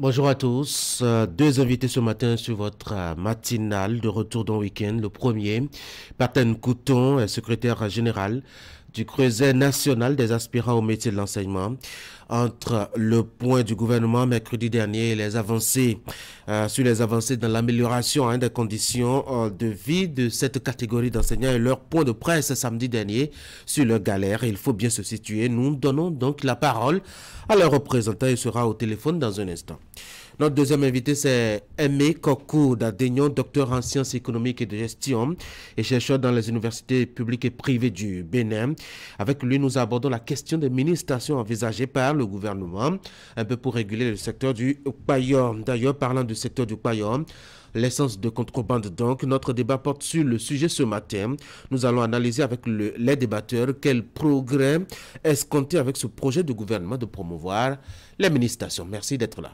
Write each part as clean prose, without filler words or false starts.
Bonjour à tous. Deux invités ce matin sur votre matinale de retour d'un week-end. Le premier, Paten Couton, secrétaire général du Creuset national des aspirants au métier de l'enseignement. Entre le point du gouvernement mercredi dernier et les avancées, sur les avancées dans l'amélioration des conditions de vie de cette catégorie d'enseignants et leur point de presse samedi dernier sur leur galère. Il faut bien se situer. Nous donnons donc la parole à leur représentant. Il sera au téléphone dans un instant. Notre deuxième invité, c'est Aimé Kokou d'Adegnon, docteur en sciences économiques et de gestion et chercheur dans les universités publiques et privées du Bénin. Avec lui, nous abordons la question des mini-stations envisagées par le gouvernement, un peu pour réguler le secteur du Payom. D'ailleurs, parlant du secteur du Payom, l'essence de contrebande donc, notre débat porte sur le sujet ce matin. Nous allons analyser avec les débatteurs quel progrès escompté avec ce projet du gouvernement de promouvoir les mini-stations. Merci d'être là.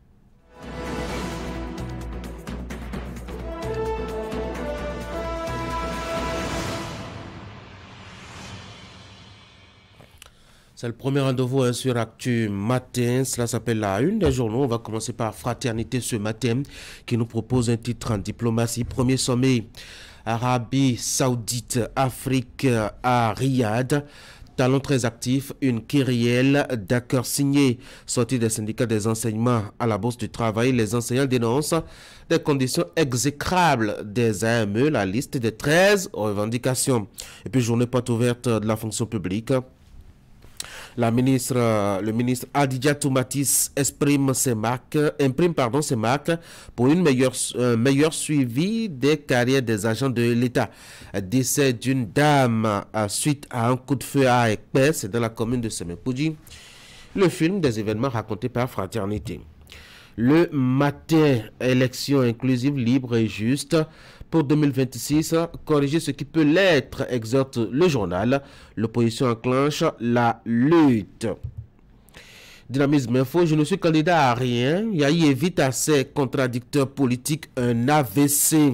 C'est le premier rendez-vous sur Actu Matin. Cela s'appelle la une des journaux. On va commencer par Fraternité ce matin qui nous propose un titre en diplomatie. Premier sommet Arabie Saoudite, Afrique à Riyad. Talon très actif, une kyrielle d'accords signés. Sortie des syndicats des enseignements à la Bourse du Travail, les enseignants dénoncent des conditions exécrables des AME, la liste des 13 revendications. Et puis journée porte ouverte de la fonction publique. Le ministre Adidja Toumatis imprime ses marques pour un meilleur suivi des carrières des agents de l'État. Décès d'une dame suite à un coup de feu à Ekpes, c'est dans la commune de Semekoudji. Le film des événements racontés par Fraternité. Le matin, élection inclusive, libre et juste. Pour 2026, corriger ce qui peut l'être, exhorte le journal. L'opposition enclenche la lutte. Dynamisme Info, je ne suis candidat à rien. Yahi évite à ses contradicteurs politiques un AVC.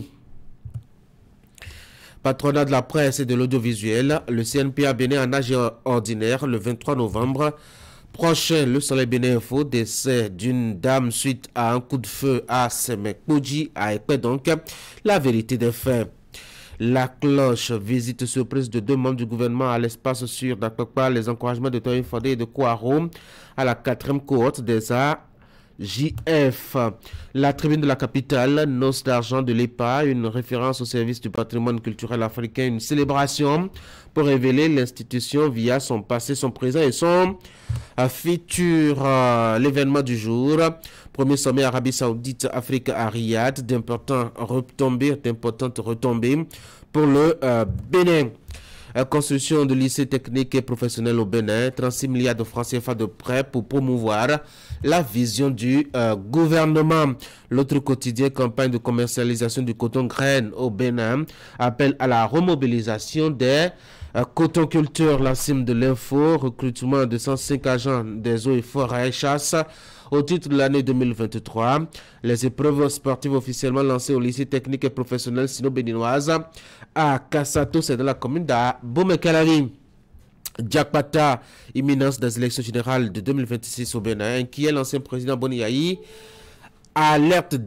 Patronat de la presse et de l'audiovisuel, le CNPA Bénin en âge ordinaire le 23 novembre. Prochain, le Soleil Bénin Info, décès d'une dame suite à un coup de feu à Semekoudji, à Ekpé donc, la vérité des faits. La cloche, visite surprise de deux membres du gouvernement à l'espace sûr d'Akpakpa, les encouragements de Toyin Fondé et de Kouaro à la 4e cohorte des AJF. La tribune de la capitale, noce d'argent de l'EPA, une référence au service du patrimoine culturel africain, une célébration pour révéler l'institution via son passé, son présent et son futur. L'événement du jour, premier sommet Arabie Saoudite Afrique à Riyad, d'importantes retombées pour le Bénin. Construction de lycées techniques et professionnels au Bénin, 36 milliards de francs CFA de prêts pour promouvoir la vision du gouvernement. L'autre quotidien, campagne de commercialisation du coton graine au Bénin, appelle à la remobilisation des cotonculteurs. La cime de l'info, recrutement de 105 agents des eaux et forêts chasse au titre de l'année 2023. Les épreuves sportives officiellement lancées au lycée technique et professionnel sino-béninoise à Kassato, c'est dans la commune d'Abomey-Calavi. Diakpata, imminence des élections générales de 2026 au Bénin, qui est l'ancien président Boni Yahi, en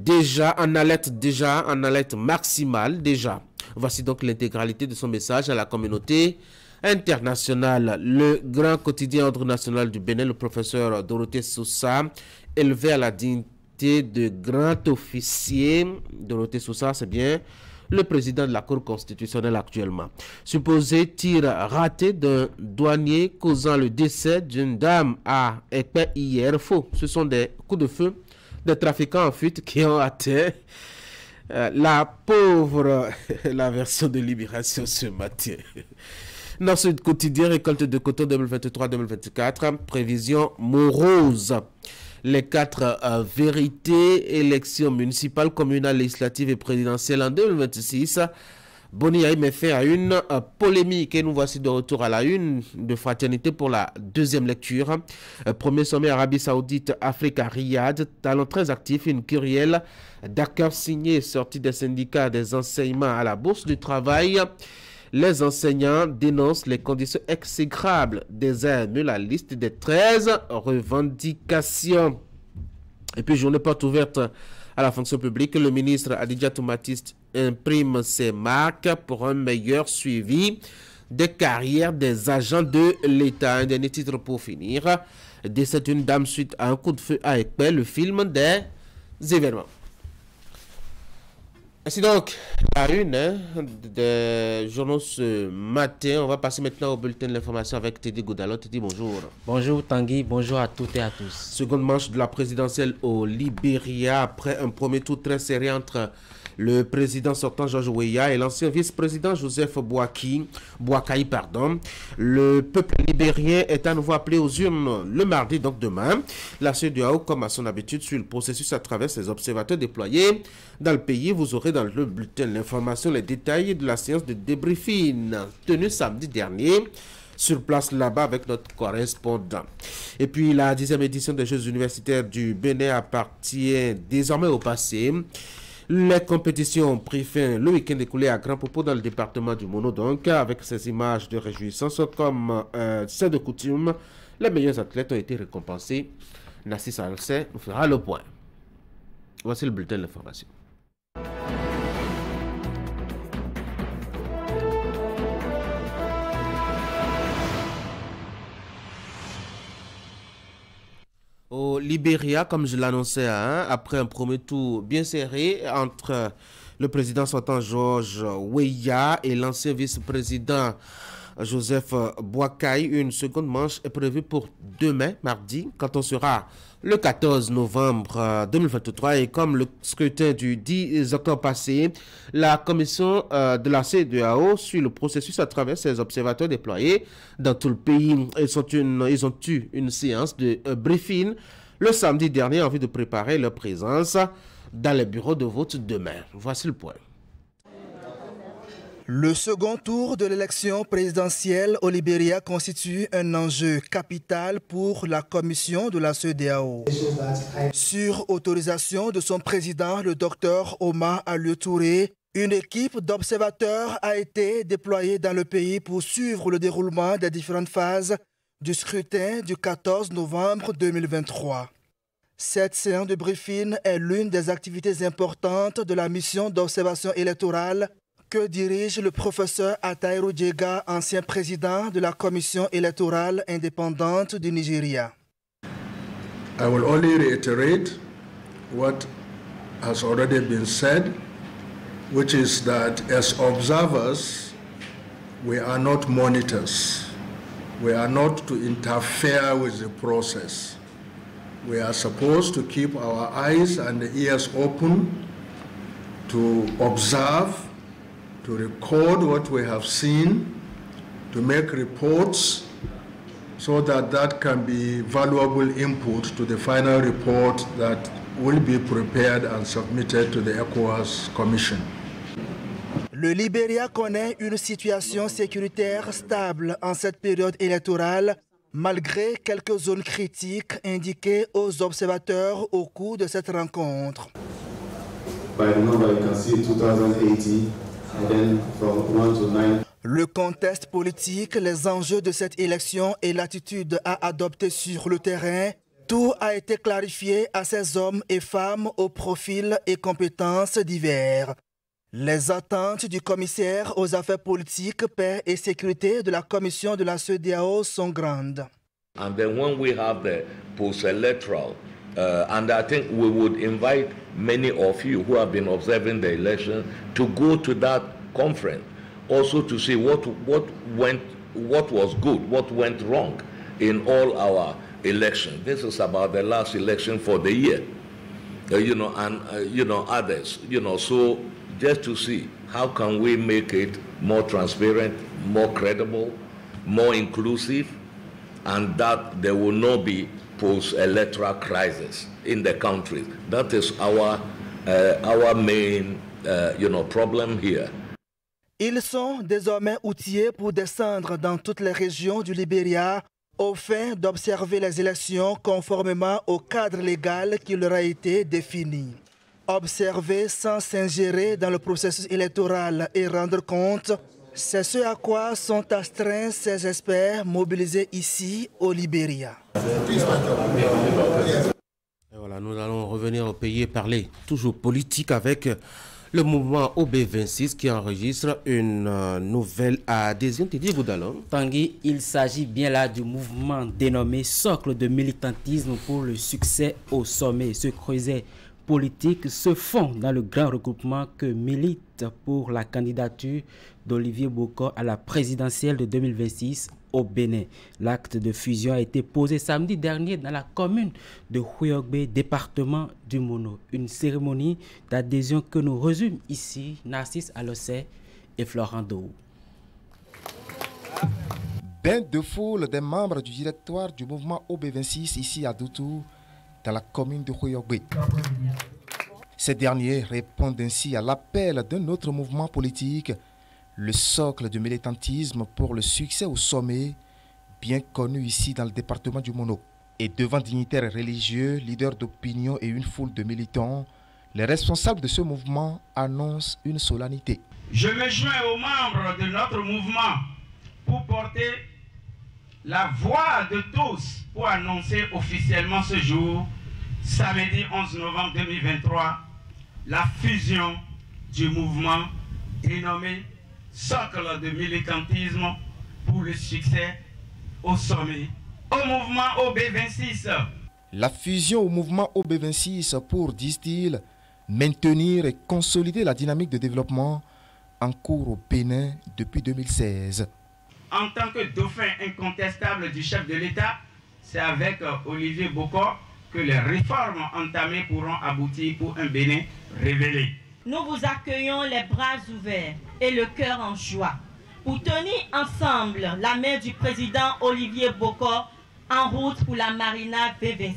alerte maximale déjà. Voici donc l'intégralité de son message à la communauté internationale. Le grand quotidien ordre national du Bénin, le professeur Dorothée Sousa, élevé à la dignité de grand officier. Dorothée Sousa, c'est bien le président de la Cour constitutionnelle actuellement. Supposé tir raté d'un douanier causant le décès d'une dame à Ekpé hier. Faux, ce sont des coups de feu des trafiquants en fuite qui ont atteint la pauvre, la version de Libération ce matin. Dans ce quotidien, récolte de coton 2023-2024, prévision morose. Les 4 vérités, élections municipales, communales, législatives et présidentielles en 2026. Boni Yahi met fait à une polémique et nous voici de retour à la une de Fraternité pour la deuxième lecture. Premier sommet Arabie Saoudite, Afrique à Riyad, talent très actif, une kyrielle d'accords signés sortis des syndicats des enseignements à la Bourse du Travail. Les enseignants dénoncent les conditions exécrables des AME, la liste des 13 revendications. Et puis, journée porte ouverte à la fonction publique. Le ministre Adidja Toumatiste imprime ses marques pour un meilleur suivi des carrières des agents de l'État. Un dernier titre pour finir. Décès d'une dame suite à un coup de feu à Ekpé, le film des événements. Ainsi donc, la une des journaux ce matin. On va passer maintenant au bulletin de l'information avec Teddy Goudalo. Teddy, bonjour. Bonjour Tanguy, bonjour à toutes et à tous. Seconde manche de la présidentielle au Libéria après un premier tour très serré entre le président sortant George Weah et l'ancien vice-président Joseph Boakai. Le peuple libérien est à nouveau appelé aux urnes le mardi, donc demain. La CEDEAO, comme à son habitude, suit le processus à travers ses observateurs déployés dans le pays. Vous aurez dans le bulletin l'information, les détails de la séance de débriefing tenue samedi dernier sur place là-bas avec notre correspondant. Et puis la 10e édition des Jeux universitaires du Bénin appartient désormais au passé. Les compétitions ont pris fin le week-end écoulé à Grand Popo dans le département du Mono, donc avec ces images de réjouissance comme c'est de coutume. Les meilleurs athlètes ont été récompensés. Nassis Alcé nous fera le point. Voici le bulletin de l'information. Au Libéria, comme je l'annonçais, après un premier tour bien serré entre le président sortant George Weah et l'ancien vice-président Joseph Boakai, une seconde manche est prévue pour demain, mardi, quand on sera le 14 novembre 2023. Et comme le scrutin du 10 octobre passé, la commission de la CEDEAO suit le processus à travers ses observateurs déployés dans tout le pays. Ils ont eu une séance de briefing le samedi dernier en vue de préparer leur présence dans les bureaux de vote demain. Voici le point. Le second tour de l'élection présidentielle au Libéria constitue un enjeu capital pour la commission de la CEDEAO. Sur autorisation de son président, le docteur Omar Alieu Touré, une équipe d'observateurs a été déployée dans le pays pour suivre le déroulement des différentes phases du scrutin du 14 novembre 2023. Cette séance de briefing est l'une des activités importantes de la mission d'observation électorale que dirige le professeur Atairu Djega, ancien président de la commission électorale indépendante du Nigeria. I will only reiterate what has already been said, which is that as observers, we are not monitors. We are not to interfere with the process. We are supposed to keep our eyes and ears open to observe, to record what we have seen, to make reports so that that can be valuable input to the final report that will be prepared and submitted to the ECOWAS Commission. Le Libéria connaît une situation sécuritaire stable en cette période électorale, malgré quelques zones critiques indiquées aux observateurs au cours de cette rencontre. By the number you can see 2080. Le contexte politique, les enjeux de cette élection et l'attitude à adopter sur le terrain, tout a été clarifié à ces hommes et femmes aux profils et compétences divers. Les attentes du commissaire aux affaires politiques, paix et sécurité de la commission de la CEDEAO sont grandes. And then when we have the post-electoral, and I think we would invite many of you who have been observing the election to go to that conference, also to see what was good, what went wrong in all our elections. This is about the last election for the year, and others, so just to see how can we make it more transparent, more credible, more inclusive, and that there will not be post-electoral crisis in the country. That is our main, problem here. Ils sont désormais outillés pour descendre dans toutes les régions du Libéria au fin d'observer les élections conformément au cadre légal qui leur a été défini. Observer sans s'ingérer dans le processus électoral et rendre compte, c'est ce à quoi sont astreints ces experts mobilisés ici au Libéria. Voilà, Nous allons revenir au pays et parler toujours politique avec le mouvement OB26 qui enregistre une nouvelle adhésion. Didier Boudalon. Tanguy, il s'agit bien là du mouvement dénommé Socle de militantisme pour le succès au sommet. Ce creuset politique se fond dans le grand regroupement que milite pour la candidature d'Olivier Bokor à la présidentielle de 2026 au Bénin. L'acte de fusion a été posé samedi dernier dans la commune de Houiogbe, département du Mono. Une cérémonie d'adhésion que nous résument ici Narcisse Alossé et Florent Dou. Bain de foule des membres du directoire du mouvement OB26 ici à Doutou, dans la commune de Houiogbe. Ces derniers répondent ainsi à l'appel d'un autre mouvement politique, le Socle de militantisme pour le succès au sommet, bien connu ici dans le département du Mono. Et devant dignitaires religieux, leaders d'opinion et une foule de militants, les responsables de ce mouvement annoncent une solennité. Je me joins aux membres de notre mouvement pour porter la voix de tous pour annoncer officiellement ce jour, samedi 11 novembre 2023, la fusion du mouvement dénommé Socle de militantisme pour le succès au sommet, au mouvement OB26. La fusion au mouvement OB26 pour, disent-ils, maintenir et consolider la dynamique de développement en cours au Bénin depuis 2016. En tant que dauphin incontestable du chef de l'État, c'est avec Olivier Bokor que les réformes entamées pourront aboutir pour un Bénin révélé. Nous vous accueillons les bras ouverts et le cœur en joie pour tenir ensemble la main du président Olivier Bokor en route pour la Marina V26.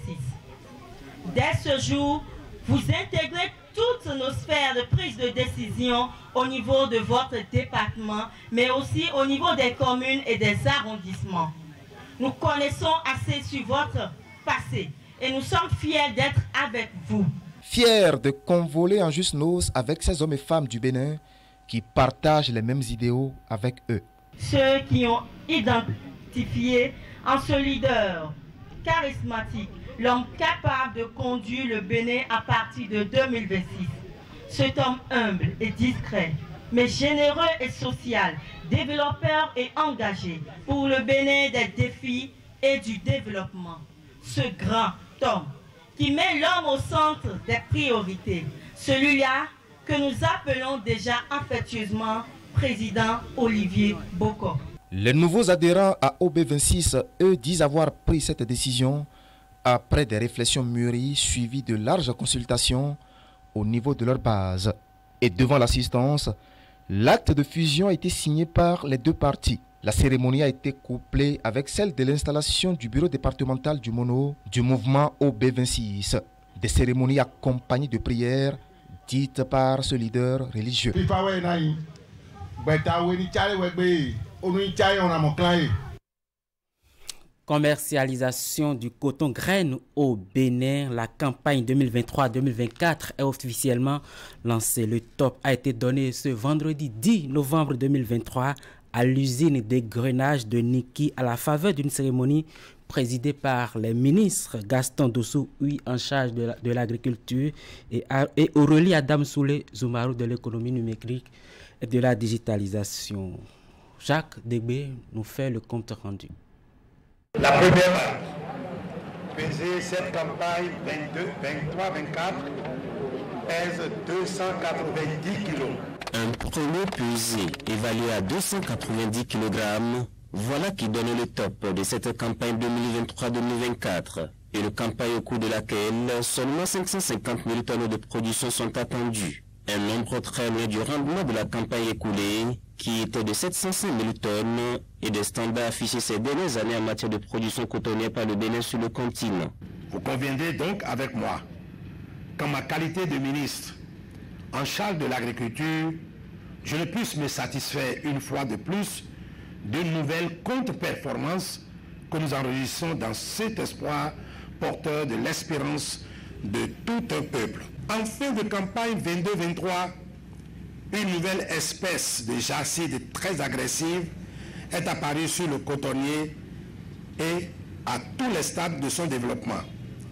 Dès ce jour, vous intégrez toutes nos sphères de prise de décision au niveau de votre département, mais aussi au niveau des communes et des arrondissements. Nous connaissons assez sur votre passé et nous sommes fiers d'être avec vous. Fiers de convoler en juste noces avec ces hommes et femmes du Bénin qui partagent les mêmes idéaux avec eux. Ceux qui ont identifié en ce leader charismatique l'homme capable de conduire le Bénin à partir de 2026. Cet homme humble et discret, mais généreux et social, développeur et engagé pour le Bénin des défis et du développement. Ce grand homme qui met l'homme au centre des priorités. Celui-là que nous appelons déjà affectueusement président Olivier Bokor. Les nouveaux adhérents à OB26, eux, disent avoir pris cette décision après des réflexions mûries suivies de larges consultations au niveau de leur base. Et devant l'assistance, l'acte de fusion a été signé par les deux parties. La cérémonie a été couplée avec celle de l'installation du bureau départemental du Mono du mouvement OB26. Des cérémonies accompagnées de prières dites par ce leader religieux. Commercialisation du coton graine au Bénin. La campagne 2023-2024 est officiellement lancée. Le top a été donné ce vendredi 10 novembre 2023 à l'usine d'égrenage de Niki à la faveur d'une cérémonie présidée par les ministres Gaston Dossou, en charge de l'agriculture, et Aurélie Adam Soulé Zoumarou de l'économie numérique et de la digitalisation. Jacques Degbé nous fait le compte rendu. La première pesée, cette campagne 23-24 pèse 290 kilos. Un premier pesé évalué à 290 kg, voilà qui donne le top de cette campagne 2023-2024. Et une campagne au cours de laquelle seulement 550 000 tonnes de production sont attendues. Un nombre très loin du rendement de la campagne écoulée, qui était de 705 000 tonnes et des standards affichés ces dernières années en matière de production cotonnière par le Bénin sur le continent. Vous conviendrez donc avec moi qu'en ma qualité de ministre en charge de l'agriculture, je ne puisse me satisfaire une fois de plus d'une nouvelle contre-performance que nous enregistrons dans cet espoir porteur de l'espérance de tout un peuple. En fin de campagne 22-23, une nouvelle espèce de jacide très agressive est apparue sur le cotonnier et à tous les stades de son développement.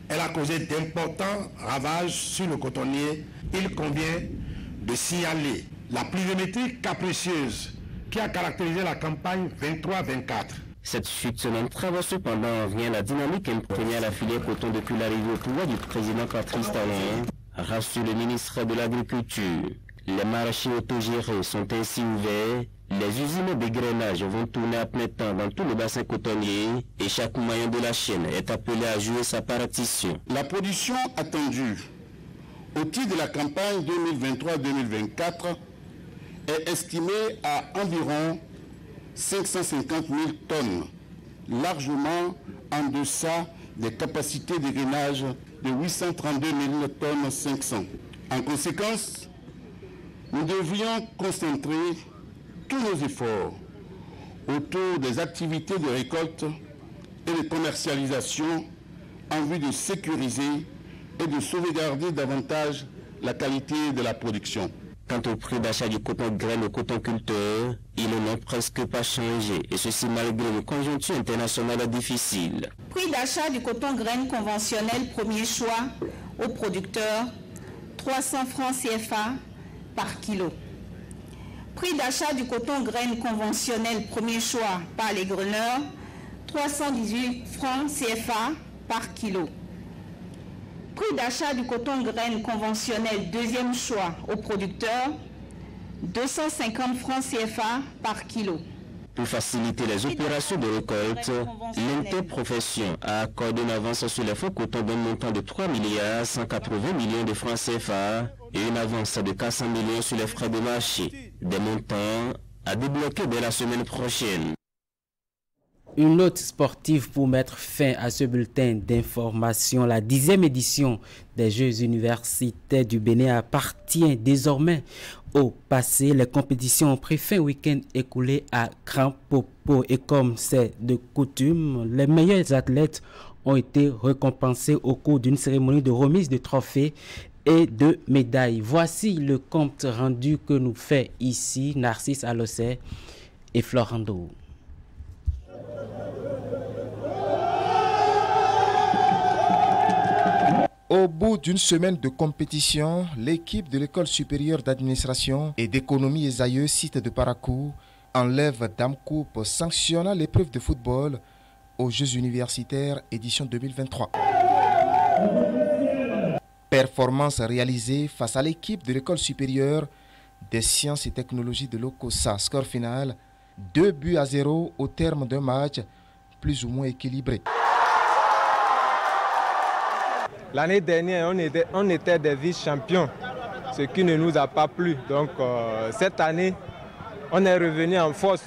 elle a causé d'importants ravages sur le cotonnier. Il convient de signaler la pluviométrie capricieuse qui a caractérisé la campagne 23-24. Cette chute n'entrave cependant rien la dynamique imprimée à la filière coton depuis l'arrivée au pouvoir du président Patrice Talon, rassure le ministre de l'Agriculture. Les marchés autogérés sont ainsi ouverts, les usines de grainage vont tourner à plein temps dans tout le bassin cotonnier et chaque maillon de la chaîne est appelé à jouer sa partition. La production attendue au titre de la campagne 2023-2024 est estimée à environ 550 000 tonnes, largement en deçà des capacités de grainage de 832 000 tonnes 500. En conséquence, nous devrions concentrer tous nos efforts autour des activités de récolte et de commercialisation en vue de sécuriser et de sauvegarder davantage la qualité de la production. Quant au prix d'achat du coton graine au cotonculteur, ils n'ont presque pas changé, et ceci malgré une conjoncture internationale difficile. Prix d'achat du coton graine conventionnel premier choix aux producteurs, 300 francs CFA par kilo. Prix d'achat du coton graine conventionnel premier choix par les graineurs, 318 francs CFA par kilo. Prix d'achat du coton graine conventionnel deuxième choix aux producteurs, 250 francs CFA par kilo. Pour faciliter les opérations de récolte, l'interprofession a accordé une avance sur les faux cotons d'un montant de 3 180 millions de francs CFA et une avance de 400 millions sur les frais de marché, des montants à débloquer dès la semaine prochaine. Une note sportive pour mettre fin à ce bulletin d'information. La 10e édition des Jeux universitaires du Bénin appartient désormais au passé. Les compétitions ont pris fin week-end écoulé à Grand Popo et comme c'est de coutume, les meilleurs athlètes ont été récompensés au cours d'une cérémonie de remise de trophées et de médailles. Voici le compte rendu que nous fait ici Narcisse Alossé et Florando. Au bout d'une semaine de compétition, l'équipe de l'École supérieure d'administration et d'économie Esaïeux, site de Parakou, enlève Dame Coupe sanctionnant l'épreuve de football aux Jeux universitaires édition 2023. Performance réalisée face à l'équipe de l'École supérieure des sciences et technologies de l'OCOSA. Score final 2-0 au terme d'un match plus ou moins équilibré. L'année dernière, on était des vice-champions, ce qui ne nous a pas plu. Donc cette année, on est revenu en force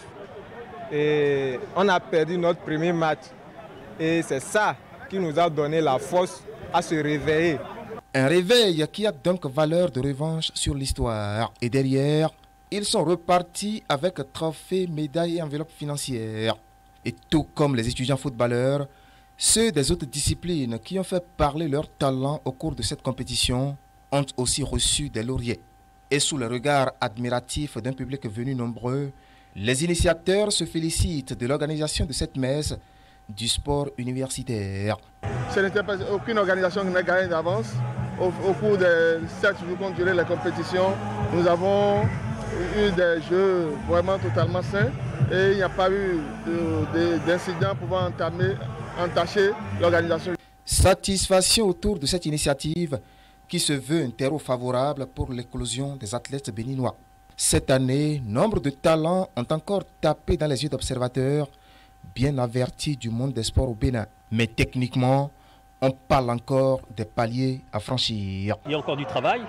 et on a perdu notre premier match. Et c'est ça qui nous a donné la force à se réveiller. Un réveil qui a donc valeur de revanche sur l'histoire. Et derrière, ils sont repartis avec trophées, médailles et enveloppes financières. Et tout comme les étudiants footballeurs, ceux des autres disciplines qui ont fait parler leur talent au cours de cette compétition ont aussi reçu des lauriers. Et sous le regard admiratif d'un public venu nombreux, les initiateurs se félicitent de l'organisation de cette messe du sport universitaire. Ce n'était pas aucune organisation qui n'a gagné d'avance. Au cours des 7 jours qu'ont duré les compétitions, nous avons eu des jeux vraiment totalement sains et il n'y a pas eu d'incidents pouvant entacher l'organisation. Satisfaction autour de cette initiative qui se veut un terreau favorable pour l'éclosion des athlètes béninois. Cette année, nombre de talents ont encore tapé dans les yeux d'observateurs bien avertis du monde des sports au Bénin. Mais techniquement, on parle encore des paliers à franchir. Il y a encore du travail.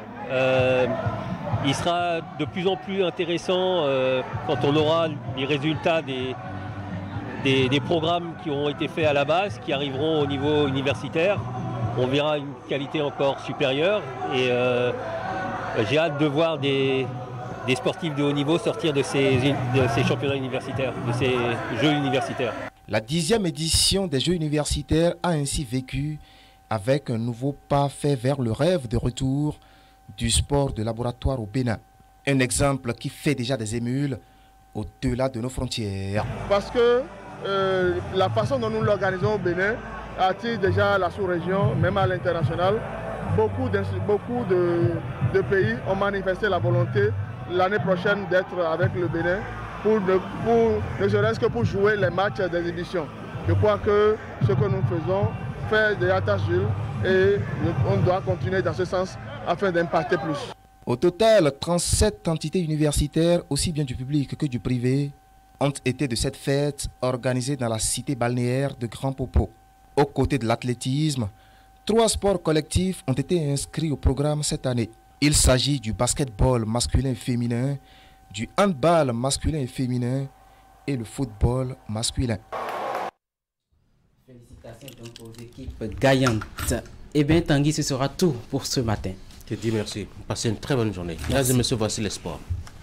Il sera de plus en plus intéressant quand on aura les résultats des programmes qui ont été faits à la base, qui arriveront au niveau universitaire. On verra une qualité encore supérieure et j'ai hâte de voir des sportifs de haut niveau sortir de ces championnats universitaires, de ces Jeux universitaires. La 10e édition des Jeux universitaires a ainsi vécu avec un nouveau pas fait vers le rêve de retour du sport de laboratoire au Bénin. Un exemple qui fait déjà des émules au-delà de nos frontières. Parce que la façon dont nous l'organisons au Bénin attire déjà la sous-région, même à l'international. Beaucoup de pays ont manifesté la volonté l'année prochaine d'être avec le Bénin ne serait-ce que pour jouer les matchs d'exhibition. Je crois que ce que nous faisons fait déjà tâche d'huile et on doit continuer dans ce sens afin d'impacter plus. Au total, 37 entités universitaires, aussi bien du public que du privé, ont été de cette fête organisée dans la cité balnéaire de Grand Popo. Aux côtés de l'athlétisme, 3 sports collectifs ont été inscrits au programme cette année. Il s'agit du basketball masculin et féminin, du handball masculin et féminin et le football masculin. Félicitations donc aux équipes gagnantes. Eh bien, Tanguy, ce sera tout pour ce matin. Je te dis merci. Passez une très bonne journée. Mesdames et messieurs, voici les sports.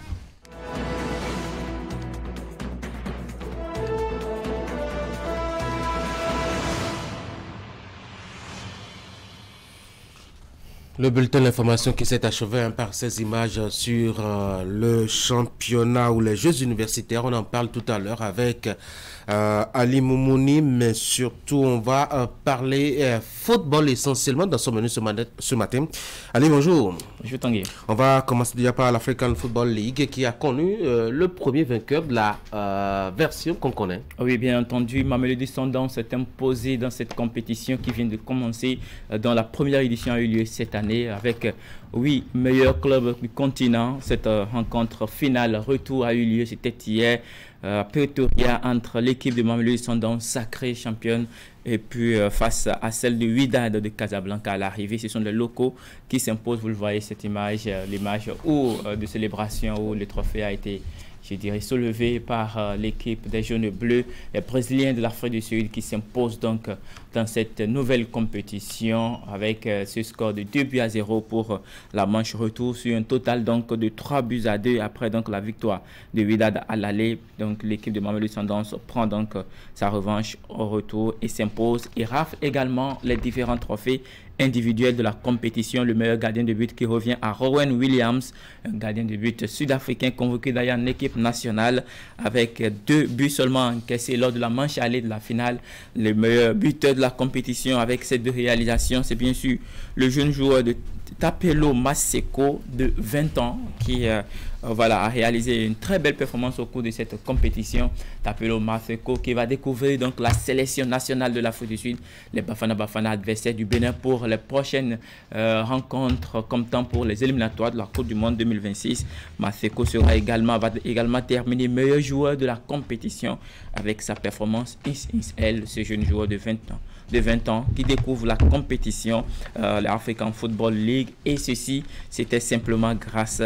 Le bulletin d'information qui s'est achevé par ces images sur le championnat ou les Jeux universitaires. On en parle tout à l'heure avec Ali Moumouni, mais surtout on va parler football essentiellement dans son menu ce matin. Ali, bonjour. Bonjour Tanguy. On va commencer déjà par l'African Football League qui a connu le premier vainqueur de la version qu'on connaît. Oui, bien entendu, Mamelodi Sundowns s'est imposé dans cette compétition qui vient de commencer, dont la première édition a eu lieu cette année avec 8 meilleurs clubs du continent. Cette rencontre finale retour a eu lieu, c'était hier à Pretoria, entre l'équipe de Mamelodi Sundowns, sacrée championne, et puis face à celle de Wydad de Casablanca à l'arrivée. Ce sont les locaux qui s'imposent. Vous le voyez, cette image, l'image de célébration où le trophée a été, je dirais, soulevé par l'équipe des jaunes bleus, les Brésiliens de l'Afrique du Sud qui s'imposent donc dans cette nouvelle compétition avec ce score de 2-0 pour la manche retour sur un total donc de 3-2 après donc la victoire de Wydad à l'aller. Donc l'équipe de Mamelodi Sundowns prend donc sa revanche au retour et s'impose et rafle également les différents trophées individuel de la compétition. Le meilleur gardien de but qui revient à Rowan Williams, un gardien de but sud-africain convoqué d'ailleurs en équipe nationale avec 2 buts seulement encaissés lors de la manche allée de la finale. Le meilleur buteur de la compétition avec ces 2 réalisations, c'est bien sûr le jeune joueur de Tapelo Maseko de 20 ans qui a réalisé une très belle performance au cours de cette compétition. Tapelo Maseko qui va découvrir donc la sélection nationale de l'Afrique du Sud, les Bafana adversaires du Bénin pour les prochaines rencontres comme temps pour les éliminatoires de la Coupe du Monde 2026. Maseko va également terminer meilleur joueur de la compétition avec sa performance ce jeune joueur de 20 ans qui découvre la compétition, l'African Football League, et ceci c'était simplement grâce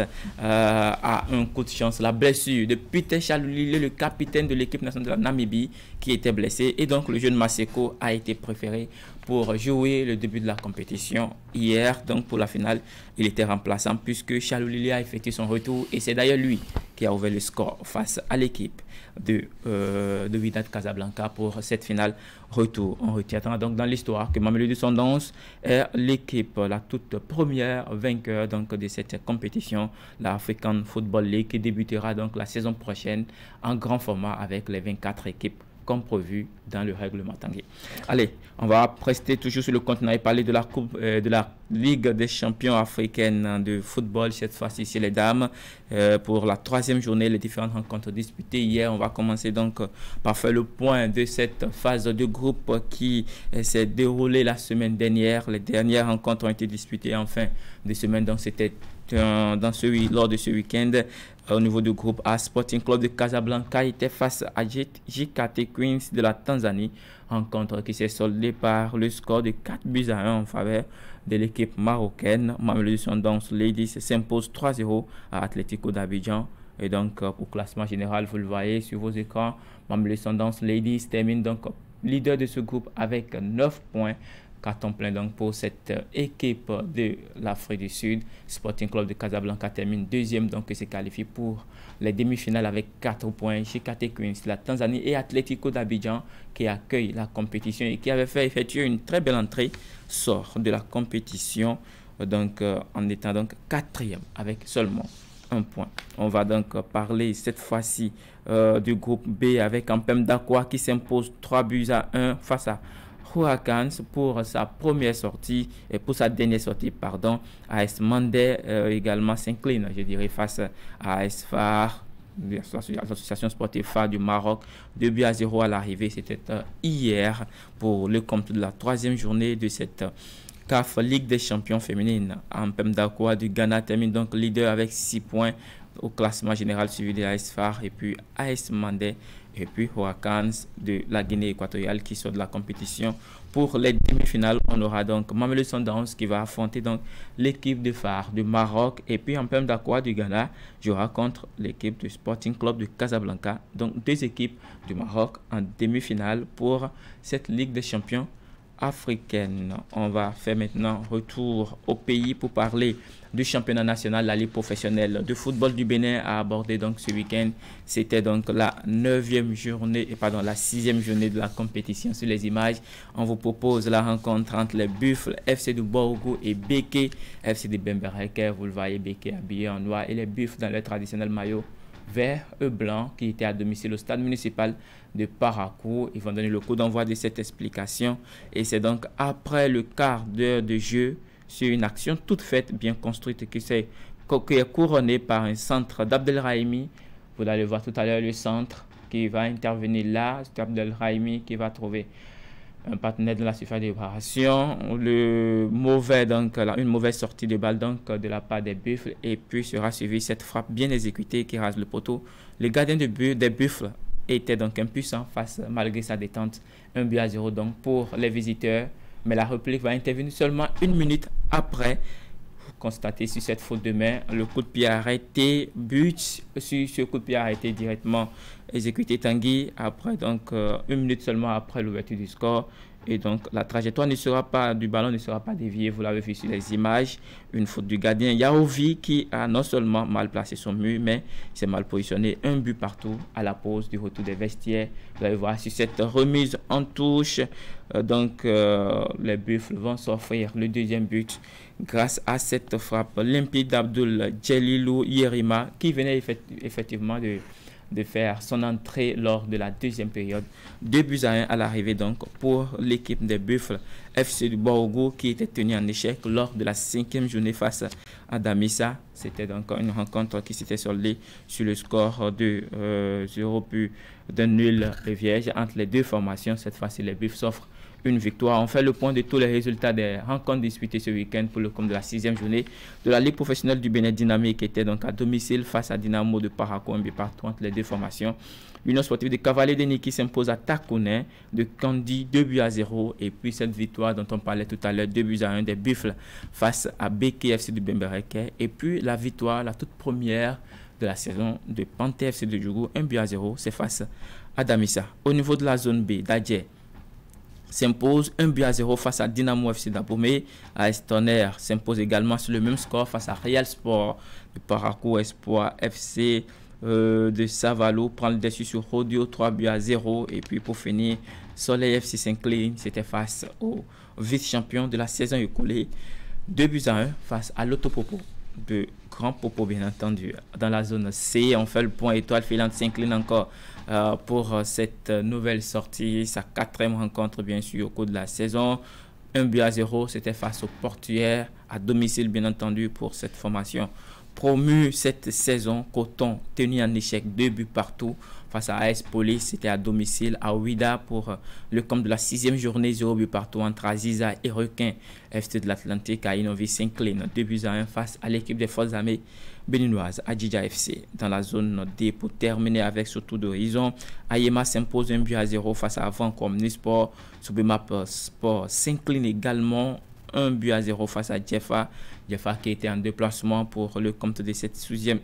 à un coup de chance, la blessure de Peter Chalulile, le capitaine de l'équipe nationale de la Namibie qui était blessé, et donc le jeune Maseko a été préféré pour jouer le début de la compétition. Hier, donc pour la finale, il était remplaçant puisque Chalulile a effectué son retour et c'est d'ailleurs lui qui a ouvert le score face à l'équipe de Wydad Casablanca pour cette finale retour. On retiendra donc dans l'histoire que Mamelodi Sundowns est l'équipe, la toute première vainqueur donc de cette compétition, la African Football League, qui débutera donc la saison prochaine en grand format avec les 24 équipes comme prévu dans le règlement Tanguy. Allez, on va rester toujours sur le continent et parler de la Coupe de la Ligue des champions africaine de football, cette fois-ci chez les dames. Pour la 3e journée, les différentes rencontres disputées hier. On va commencer donc par faire le point de cette phase de groupe qui s'est déroulée la semaine dernière. Les dernières rencontres ont été disputées en fin de semaine, donc c'était lors de ce week-end. Au niveau du groupe A, Sporting Club de Casablanca était face à JKT Queens de la Tanzanie, rencontre qui s'est soldée par le score de 4-1 en faveur de l'équipe marocaine. Mamelodi Sundowns Ladies s'impose 3-0 à Atlético d'Abidjan. Et donc, au classement général, vous le voyez sur vos écrans, Mamelodi Sundowns Ladies termine donc leader de ce groupe avec 9 points. Carton plein donc pour cette équipe de l'Afrique du Sud. Sporting Club de Casablanca termine 2e, donc se qualifie pour les demi-finales avec 4 points. JKT Queens de la Tanzanie et Atlético d'Abidjan qui accueille la compétition et qui avait fait effectuer une très belle entrée sort de la compétition donc en étant donc 4e avec seulement 1 point. On va donc parler cette fois-ci du groupe B avec Ampem Dakwa qui s'impose 3-1 face à Hurricanes pour sa première sortie et pour sa dernière sortie, pardon. AS Mandé également s'incline, je dirais, face à AS Far, l'association sportive Phare du Maroc. 2-0 à l'arrivée, c'était hier pour le compte de la 3e journée de cette CAF Ligue des champions féminines. Ampem Dakoa du Ghana termine donc leader avec 6 points au classement général, suivi de AS Far et puis AS Mandé et puis Hurricanes de la Guinée équatoriale qui sort de la compétition. Pour les demi-finales, on aura donc Mamelodi Sundowns qui va affronter donc l'équipe de Phare du Maroc et puis Ampem Dakoa du Ghana jouera contre l'équipe du Sporting Club de Casablanca. Donc 2 équipes du Maroc en demi-finale pour cette Ligue des champions africaine. On va faire maintenant retour au pays pour parler du championnat national, la Ligue professionnelle de football du Bénin a abordé donc ce week-end. C'était donc la 9e journée, la 6e journée de la compétition. Sur les images, on vous propose la rencontre entre les Buffles FC de Borgo et Béké FC de Bembereke. Vous le voyez, Béké habillé en noir et les Buffles dans leur traditionnel maillot vert et blanc qui était à domicile au stade municipal de Parakou. Ils vont donner le coup d'envoi de cette explication et c'est donc après le quart d'heure de jeu sur une action toute faite, bien construite, qui est couronnée par un centre d'Abdelrahimi. Vous allez voir tout à l'heure le centre qui va intervenir là, c'est Abdelrahimi qui va trouver un partenaire de la surface de réparation. Une mauvaise sortie de balle donc de la part des Buffles et puis sera suivi cette frappe bien exécutée qui rase le poteau. Le gardien de but des Buffles était donc impuissant face malgré sa détente. 1-0 donc pour les visiteurs. Mais la réplique va intervenir seulement 1 minute après. Vous constatez sur cette faute de main, le coup de pied arrêté, but sur ce coup de pied arrêté directement exécuté Tanguy. Après donc 1 minute seulement après l'ouverture du score. Et donc la trajectoire du ballon ne sera pas déviée. Vous l'avez vu sur les images. Une faute du gardien Yaovi qui a non seulement mal placé son mur, mais s'est mal positionné. 1 but partout à la pause du retour des vestiaires. Vous allez voir sur cette remise en touche. Les Buffles vont s'offrir le 2e but grâce à cette frappe limpide d'Abdul Djelilou Yerima qui venait effectivement de faire son entrée lors de la 2e période. 2-1 à l'arrivée donc pour l'équipe des Buffles FC du Borgo qui était tenue en échec lors de la 5e journée face à Damissa. C'était donc une rencontre qui s'était soldée sur le score de 0 but d'un nul vierge entre les deux formations. Cette fois-ci, les Buffles s'offrent une victoire. On fait le point de tous les résultats des rencontres disputées ce week-end pour le compte de la 6e journée de la Ligue professionnelle du Bénin Dynamique qui était donc à domicile face à Dynamo de Parakou, un but partout entre les deux formations. L'Union sportive des Cavaliers de Niki s'impose à Takounen de Kandi 2-0 et puis cette victoire dont on parlait tout à l'heure 2-1 des Buffles face à Béké FC de Bembereke et puis la victoire, la toute première de la saison de Panthère FC de Djougou 1-0, c'est face à Damissa. Au niveau de la zone B, Dadje s'impose 1-0 face à Dynamo FC d'Abomey. AS Tonnerre s'impose également sur le même score face à Real Sport de Parakou. Espoir FC de Savalo prend le dessus sur Rodio 3-0. Et puis pour finir, Soleil FC s'incline. C'était face au vice-champion de la saison écoulée. 2-1 face à l'Autopopo de Grand Popo, bien entendu. Dans la zone C, on fait le point. Étoile filante s'incline encore pour cette nouvelle sortie, sa 4e rencontre bien sûr au cours de la saison. 1-0, c'était face au Portuaire à domicile bien entendu pour cette formation. Promu cette saison, Coton tenu en échec 2 buts partout face à AS Police, c'était à domicile à Ouida pour le compte de la 6e journée, 0 but partout entre Aziza et Requin. FC de l'Atlantique à Inovi s'incline 2-1 face à l'équipe des forces armées béninoises à Djidja FC. Dans la zone D, pour terminer avec surtout d'horizon, Ayema s'impose 1-0 face à Avant Communisport. Subimap Sport s'incline également 1-0 face à Jeffa. Jeffa qui était en déplacement pour le compte de cette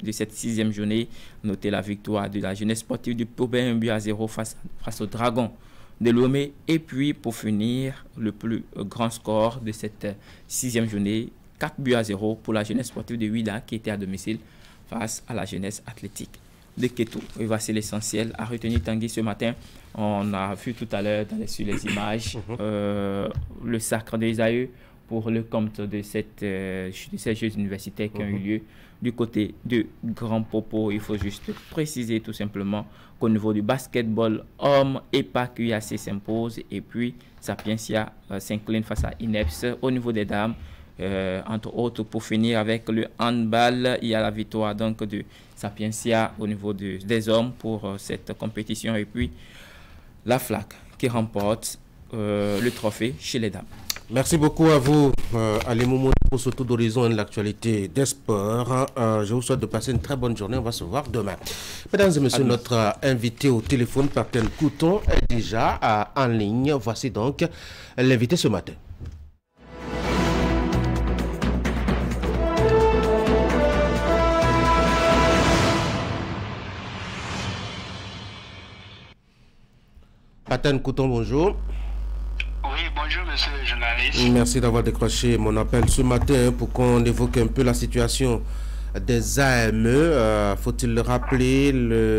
6e journée. Notez la victoire de la jeunesse sportive du Poubin 1-0 face au Dragon de Lomé. Et puis pour finir, le plus grand score de cette 6e journée, 4-0 pour la jeunesse sportive de Ouida qui était à domicile face à la jeunesse athlétique de Keto. Et voici l'essentiel à retenir Tanguy ce matin. On a vu tout à l'heure sur les images le sacre d'Esaü pour le compte de ces Jeux universitaires qui ont eu lieu du côté de Grand Popo. Il faut juste préciser tout simplement qu'au niveau du basketball, hommes, EPAC UAC s'impose et puis Sapientia s'incline face à INEPS. Au niveau des dames, entre autres, pour finir avec le handball, il y a la victoire donc de Sapientia au niveau des hommes pour cette compétition et puis la FLAC qui remporte le trophée chez les dames. Merci beaucoup à vous, Ali Moumouni, pour ce tour d'horizon de l'actualité des sports. Je vous souhaite de passer une très bonne journée. On va se voir demain. Mesdames et messieurs, notre invité au téléphone, Paten Couton, est déjà en ligne. Voici donc l'invité ce matin. Paten Couton, bonjour. Oui, bonjour monsieur le journaliste. Merci d'avoir décroché mon appel ce matin pour qu'on évoque un peu la situation des AME. Faut-il le rappeler,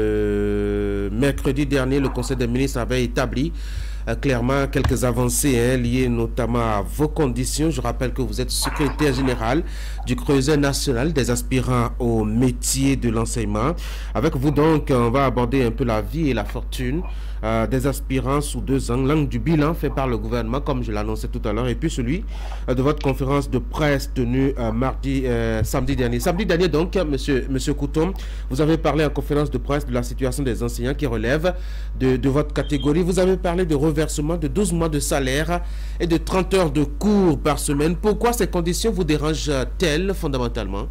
le mercredi dernier, le Conseil des ministres avait établi clairement quelques avancées liées notamment à vos conditions. Je rappelle que vous êtes secrétaire général du Creuset national des aspirants au métier de l'enseignement. Avec vous donc, on va aborder un peu la vie et la fortune des aspirants sous 2 ans. L'angle du bilan fait par le gouvernement, comme je l'annonçais tout à l'heure, et puis celui de votre conférence de presse tenue samedi dernier. Samedi dernier donc, monsieur Couton, vous avez parlé en conférence de presse de la situation des enseignants qui relève de votre catégorie. Vous avez parlé de reversement de 12 mois de salaire et de 30 heures de cours par semaine. Pourquoi ces conditions vous dérangent-elles fondamentalement?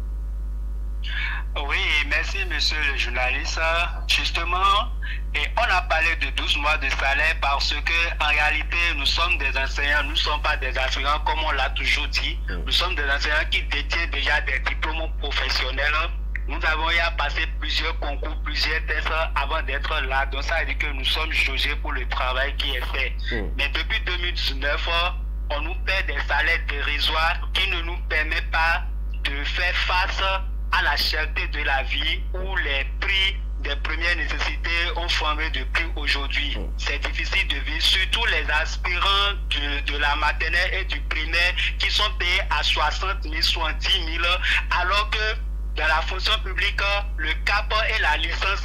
Oui, merci monsieur le journaliste. Justement, on a parlé de 12 mois de salaire parce que en réalité, nous sommes des enseignants, nous ne sommes pas des aspirants comme on l'a toujours dit. Nous sommes des enseignants qui détiennent déjà des diplômes professionnels. Nous avons eu à passer plusieurs concours, plusieurs tests avant d'être là. Donc ça veut dire que nous sommes jaugés pour le travail qui est fait. Mais depuis 2019, on nous paie des salaires dérisoires qui ne nous permettent pas de faire face à la cherté de la vie où les prix des premières nécessités ont flambé de prix aujourd'hui. C'est difficile de vivre, surtout les aspirants de la maternelle et du primaire qui sont payés à 60 000, 70 000, alors que dans la fonction publique, le CAP et la licence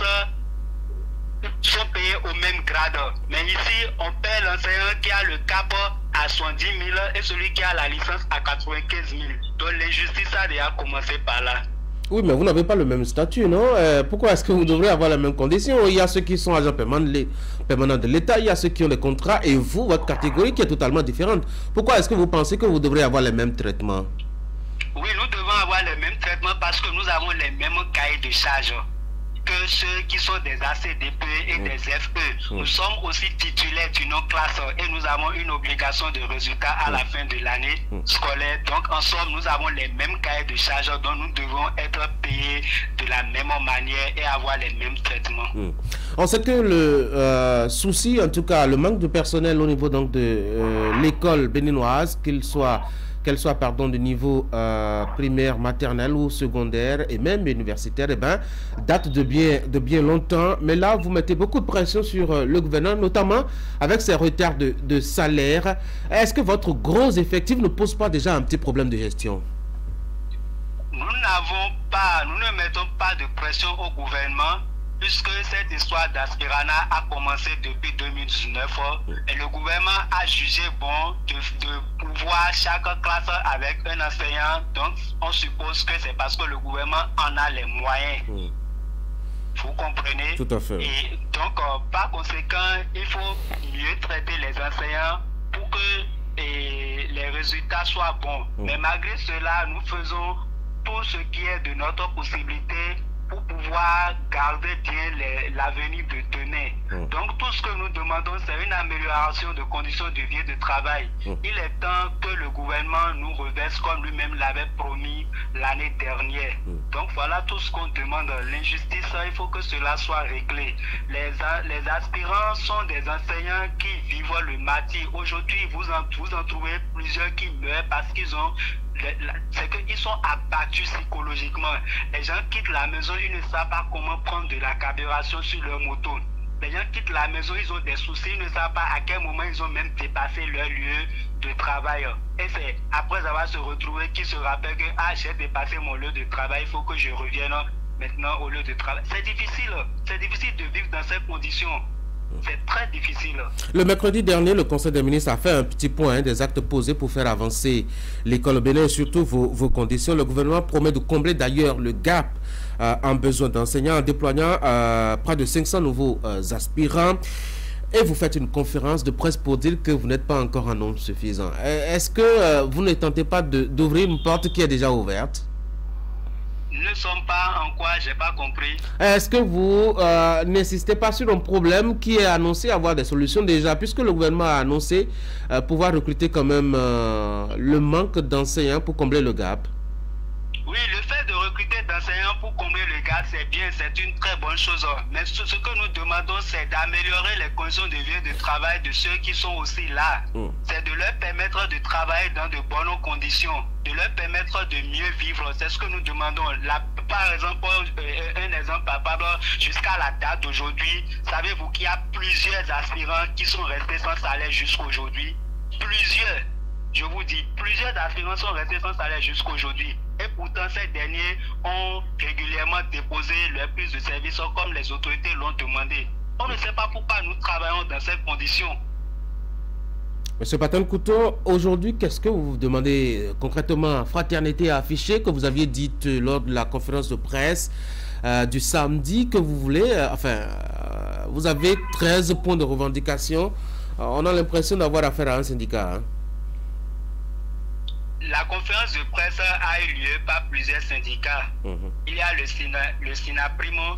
sont payés au même grade. Mais ici, on paie l'enseignant qui a le CAP à 70 000 et celui qui a la licence à 95 000. Donc l'injustice a déjà commencé par là. Oui, mais vous n'avez pas le même statut, non? Pourquoi est-ce que vous devrez avoir les mêmes conditions? Il y a ceux qui sont agents permanents de l'État, il y a ceux qui ont les contrats, et vous, votre catégorie qui est totalement différente. Pourquoi est-ce que vous pensez que vous devrez avoir les mêmes traitements? Oui, nous devons avoir les mêmes traitements parce que nous avons les mêmes cahiers de charges que ceux qui sont des ACDP et des FE. Nous sommes aussi titulaires d'une classe et nous avons une obligation de résultat à la fin de l'année scolaire. Donc en somme, nous avons les mêmes cahiers de charges dont nous devons être payés de la même manière et avoir les mêmes traitements. On sait que le souci, en tout cas le manque de personnel au niveau donc de l'école béninoise, qu'elle soit de niveau primaire, maternel ou secondaire et même universitaire, date de bien longtemps. Mais là, vous mettez beaucoup de pression sur le gouvernement, notamment avec ces retards de salaire. Est-ce que votre gros effectif ne pose pas déjà un petit problème de gestion? Nous ne mettons pas de pression au gouvernement, puisque cette histoire d'aspirana a commencé depuis 2019 et le gouvernement a jugé bon de pouvoir chaque classe avec un enseignant. Donc on suppose que c'est parce que le gouvernement en a les moyens. Vous comprenez? Tout à fait. Et donc par conséquent, il faut mieux traiter les enseignants pour que les résultats soient bons. Mais malgré cela, nous faisons tout ce qui est de notre possibilité pour pouvoir garder bien l'avenir de demain. Donc tout ce que nous demandons, c'est une amélioration de conditions de vie et de travail. Il est temps que le gouvernement nous reverse comme lui-même l'avait promis l'année dernière. Donc voilà tout ce qu'on demande. L'injustice, il faut que cela soit réglé. Les aspirants sont des enseignants qui vivent le martyre. Aujourd'hui, vous en trouvez plusieurs qui meurent parce qu'ils ont c'est qu'ils sont abattus psychologiquement. Les gens quittent la maison, ils ne savent pas comment prendre de la carburation sur leur moto. Les gens quittent la maison, ils ont des soucis, ils ne savent pas à quel moment ils ont même dépassé leur lieu de travail. Et c'est après avoir se retrouvé qu'ils se rappellent que j'ai dépassé mon lieu de travail, il faut que je revienne maintenant au lieu de travail. C'est difficile de vivre dans ces conditions. C'est très difficile. Le mercredi dernier, le Conseil des ministres a fait un petit point des actes posés pour faire avancer l'école au Bénin et surtout vos conditions. Le gouvernement promet de combler d'ailleurs le gap en besoin d'enseignants en déployant près de 500 nouveaux aspirants. Et vous faites une conférence de presse pour dire que vous n'êtes pas encore en nombre suffisant. Est-ce que vous ne tentez pas d'ouvrir une porte qui est déjà ouverte? Ne sommes pas en quoi, j'ai pas compris. Est-ce que vous n'insistez pas sur un problème qui est annoncé avoir des solutions déjà, puisque le gouvernement a annoncé pouvoir recruter quand même le manque d'enseignants pour combler le gap? Oui, le fait de recruter d'enseignants pour combler le gap, c'est bien, c'est une très bonne chose. Mais ce que nous demandons, c'est d'améliorer les conditions de vie et de travail de ceux qui sont aussi là. C'est de leur permettre de travailler dans de bonnes conditions, de leur permettre de mieux vivre. C'est ce que nous demandons. Par exemple, un exemple palpable, jusqu'à la date d'aujourd'hui, savez-vous qu'il y a plusieurs aspirants qui sont restés sans salaire jusqu'aujourd'hui? Plusieurs. Je vous dis, plusieurs aspirants sont restés sans salaire jusqu'aujourd'hui. Et pourtant, ces derniers ont régulièrement déposé leur prise de service comme les autorités l'ont demandé. On ne sait pas pourquoi nous travaillons dans ces conditions. Monsieur Paten Couto, aujourd'hui, qu'est-ce que vous demandez concrètement? Fraternité affichée que vous aviez dite lors de la conférence de presse du samedi que vous voulez. Vous avez 13 points de revendication. On a l'impression d'avoir affaire à un syndicat. Hein? La conférence de presse a eu lieu par plusieurs syndicats. Il y a le SINAPRIMO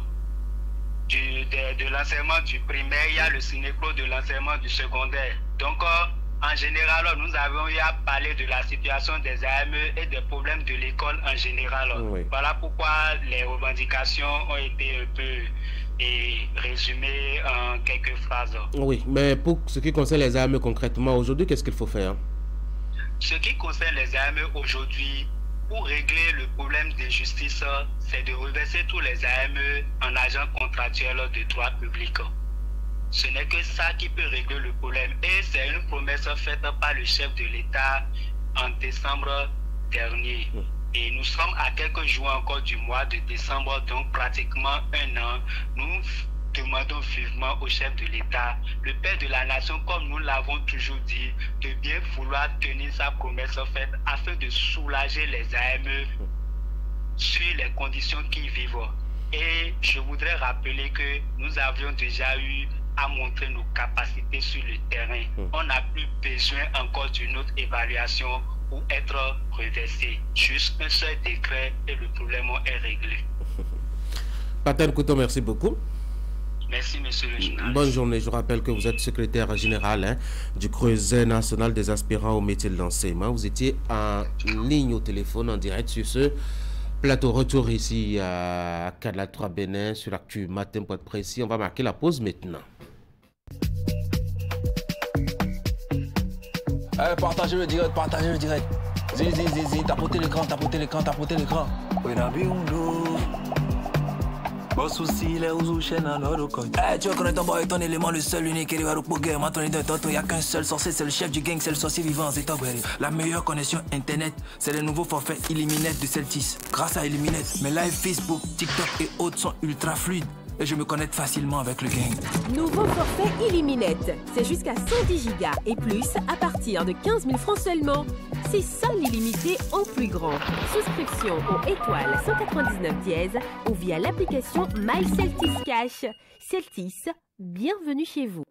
de l'enseignement du primaire, il y a le SINECLO de l'enseignement du secondaire. Donc, en général, nous avons eu à parler de la situation des AME et des problèmes de l'école en général. Voilà pourquoi les revendications ont été un peu résumées en quelques phrases. Oui, mais pour ce qui concerne les AME concrètement, aujourd'hui, qu'est-ce qu'il faut faire? Ce qui concerne les AME aujourd'hui, pour régler le problème d'injustice, c'est de reverser tous les AME en agents contractuels de droit public. Ce n'est que ça qui peut régler le problème. Et c'est une promesse faite par le chef de l'État en décembre dernier. Et nous sommes à quelques jours encore du mois de décembre, donc pratiquement un an. Nous demandons vivement au chef de l'État, le père de la nation, comme nous l'avons toujours dit, de bien vouloir tenir sa promesse faite afin de soulager les AME sur les conditions qu'ils vivent. Et je voudrais rappeler que nous avions déjà eu à montrer nos capacités sur le terrain. On n'a plus besoin encore d'une autre évaluation pour être reversé. Juste un seul décret et le problème est réglé. Paten Couto, merci beaucoup. Merci, monsieur le journaliste. Bonne journée. Je rappelle que vous êtes secrétaire général du Creuset national des aspirants au métier de l'enseignement. Vous étiez en ligne au téléphone, en direct sur ce plateau. Retour ici à Kadla 3 Bénin sur Actu Matin pour être précis. On va marquer la pause maintenant. Partagez le direct, partagez le direct. Zizi, tapotez l'écran, tapotez l'écran, tapotez l'écran. Tu vas connaître ton boy, ton élément, le seul, unique, et maintenant il n'y a qu'un seul sorcier, c'est le chef du gang, c'est le sorcier vivant, c'est la meilleure connexion internet, c'est les nouveaux forfaits Illuminet de Celtis. Grâce à Illuminet, mes lives Facebook, TikTok et autres sont ultra fluides. Et je me connecte facilement avec le gang. Nouveau forfait Illuminet. C'est jusqu'à 110 Go et plus à partir de 15 000 francs seulement. C'est ça l'illimité en plus grand. Souscription au étoile 199 dièse ou via l'application My Celtis Cash. Celtis, bienvenue chez vous.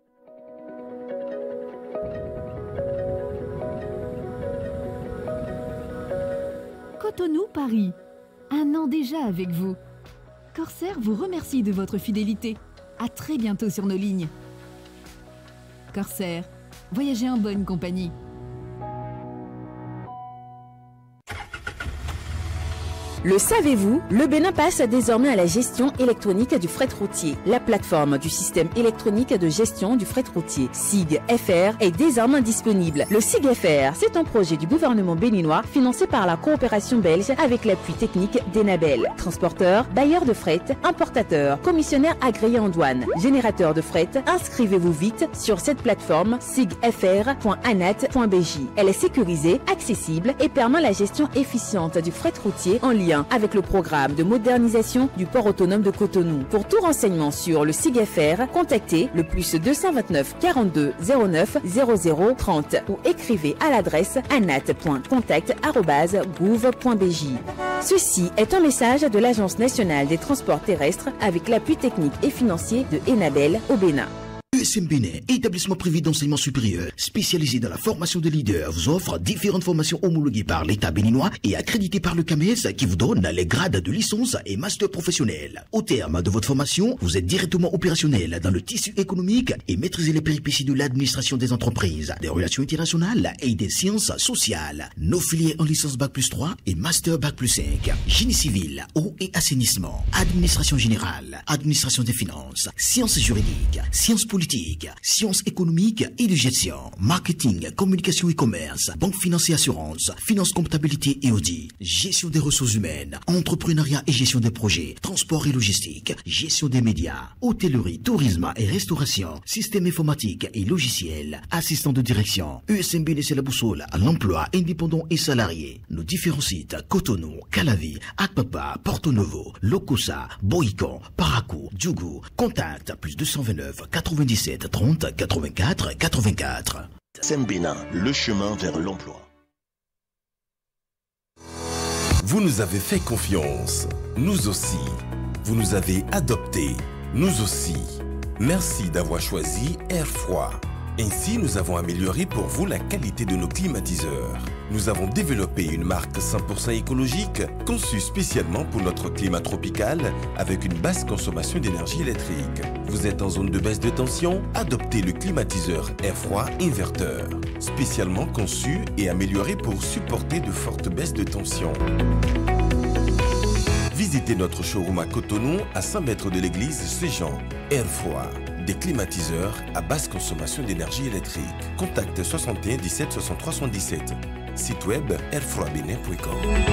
Cotonou, Paris. Un an déjà avec vous. Corsair vous remercie de votre fidélité. À très bientôt sur nos lignes. Corsair, voyagez en bonne compagnie. Le savez-vous? Le Bénin passe désormais à la gestion électronique du fret routier. La plateforme du système électronique de gestion du fret routier, SIG-FR, est désormais disponible. Le SIG-FR, c'est un projet du gouvernement béninois financé par la coopération belge avec l'appui technique d'Enabel. Transporteur, bailleur de fret, importateur, commissionnaire agréé en douane, générateur de fret, inscrivez-vous vite sur cette plateforme sigfr.anat.bj. Elle est sécurisée, accessible et permet la gestion efficiente du fret routier en lien avec le programme de modernisation du port autonome de Cotonou. Pour tout renseignement sur le SIG-FR, contactez le +229 42 09 00 30 ou écrivez à l'adresse anat.contact@gouv.bj. Ceci est un message de l'Agence nationale des transports terrestres avec l'appui technique et financier de Enabel au Bénin. USM Bénin, établissement privé d'enseignement supérieur spécialisé dans la formation de leaders, vous offre différentes formations homologuées par l'État béninois et accréditées par le CAMES qui vous donne les grades de licence et master professionnel. Au terme de votre formation, vous êtes directement opérationnel dans le tissu économique et maîtrisez les péripéties de l'administration des entreprises, des relations internationales et des sciences sociales. Nos filières en licence Bac+3 et master Bac+5, génie civil, eau et assainissement, administration générale, administration des finances, sciences juridiques, sciences politiques, sciences économiques et de gestion, marketing, communication et commerce, banque finance et assurance, finance, comptabilité et audit, gestion des ressources humaines, entrepreneuriat et gestion des projets, transport et logistique, gestion des médias, hôtellerie, tourisme et restauration, système informatique et logiciel, assistant de direction. USMB c'est la boussole à l'emploi indépendant et salarié. Nos différents sites, Cotonou, Calavi, Akpapa, Porto Novo, Lokosa, Boïcon, Parakou, Djougou. Contact +229 97 30 84 84. Sembena, le chemin vers l'emploi. Vous nous avez fait confiance, nous aussi. Vous nous avez adoptés, nous aussi. Merci d'avoir choisi Air Froid. Ainsi, nous avons amélioré pour vous la qualité de nos climatiseurs. Nous avons développé une marque 100% écologique conçue spécialement pour notre climat tropical avec une basse consommation d'énergie électrique. Vous êtes en zone de baisse de tension? Adoptez le climatiseur Air Froid Inverteur, spécialement conçu et amélioré pour supporter de fortes baisses de tension. Visitez notre showroom à Cotonou, à 100 mètres de l'église Saint-Jean. Air Froid, des climatiseurs à basse consommation d'énergie électrique. Contact 61 17 63 77. Site web airfroidbenin.com.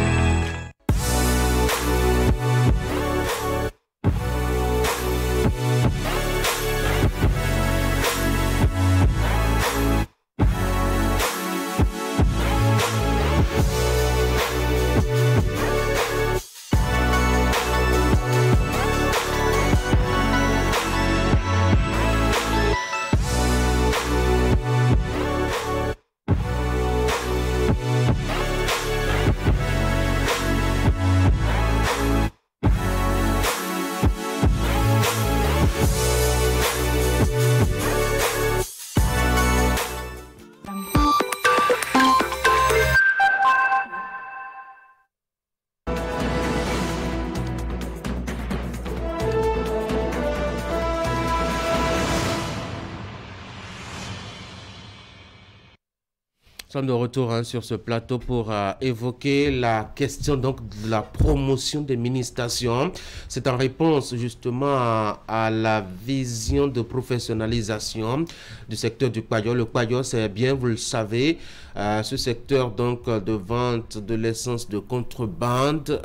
Nous sommes de retour sur ce plateau pour évoquer la question donc de la promotion des mini-stations. C'est en réponse justement à la vision de professionnalisation du secteur du Kwayo. Le Kwayo, c'est bien, vous le savez, ce secteur donc de vente de l'essence de contrebande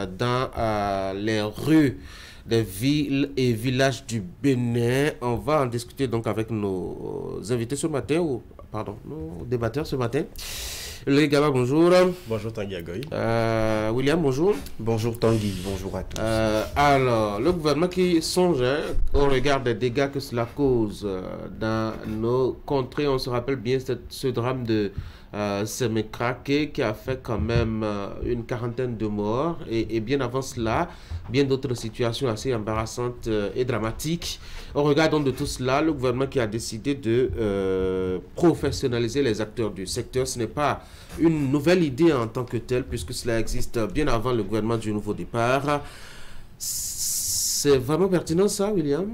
dans les rues des villes et villages du Bénin. On va en discuter donc avec nos invités ce matin, nos débatteurs ce matin. Le Gaba, bonjour. Bonjour Tanguy Agoy. William, bonjour. Bonjour Tanguy, bonjour à tous. Alors, le gouvernement qui songe au regard des dégâts que cela cause dans nos contrées, on se rappelle bien ce drame de Semekrake qui a fait quand même une quarantaine de morts et bien avant cela, bien d'autres situations assez embarrassantes et dramatiques. Au regard donc de tout cela, le gouvernement qui a décidé de professionnaliser les acteurs du secteur, ce n'est pas une nouvelle idée en tant que telle puisque cela existe bien avant le gouvernement du nouveau départ. C'est vraiment pertinent ça, William?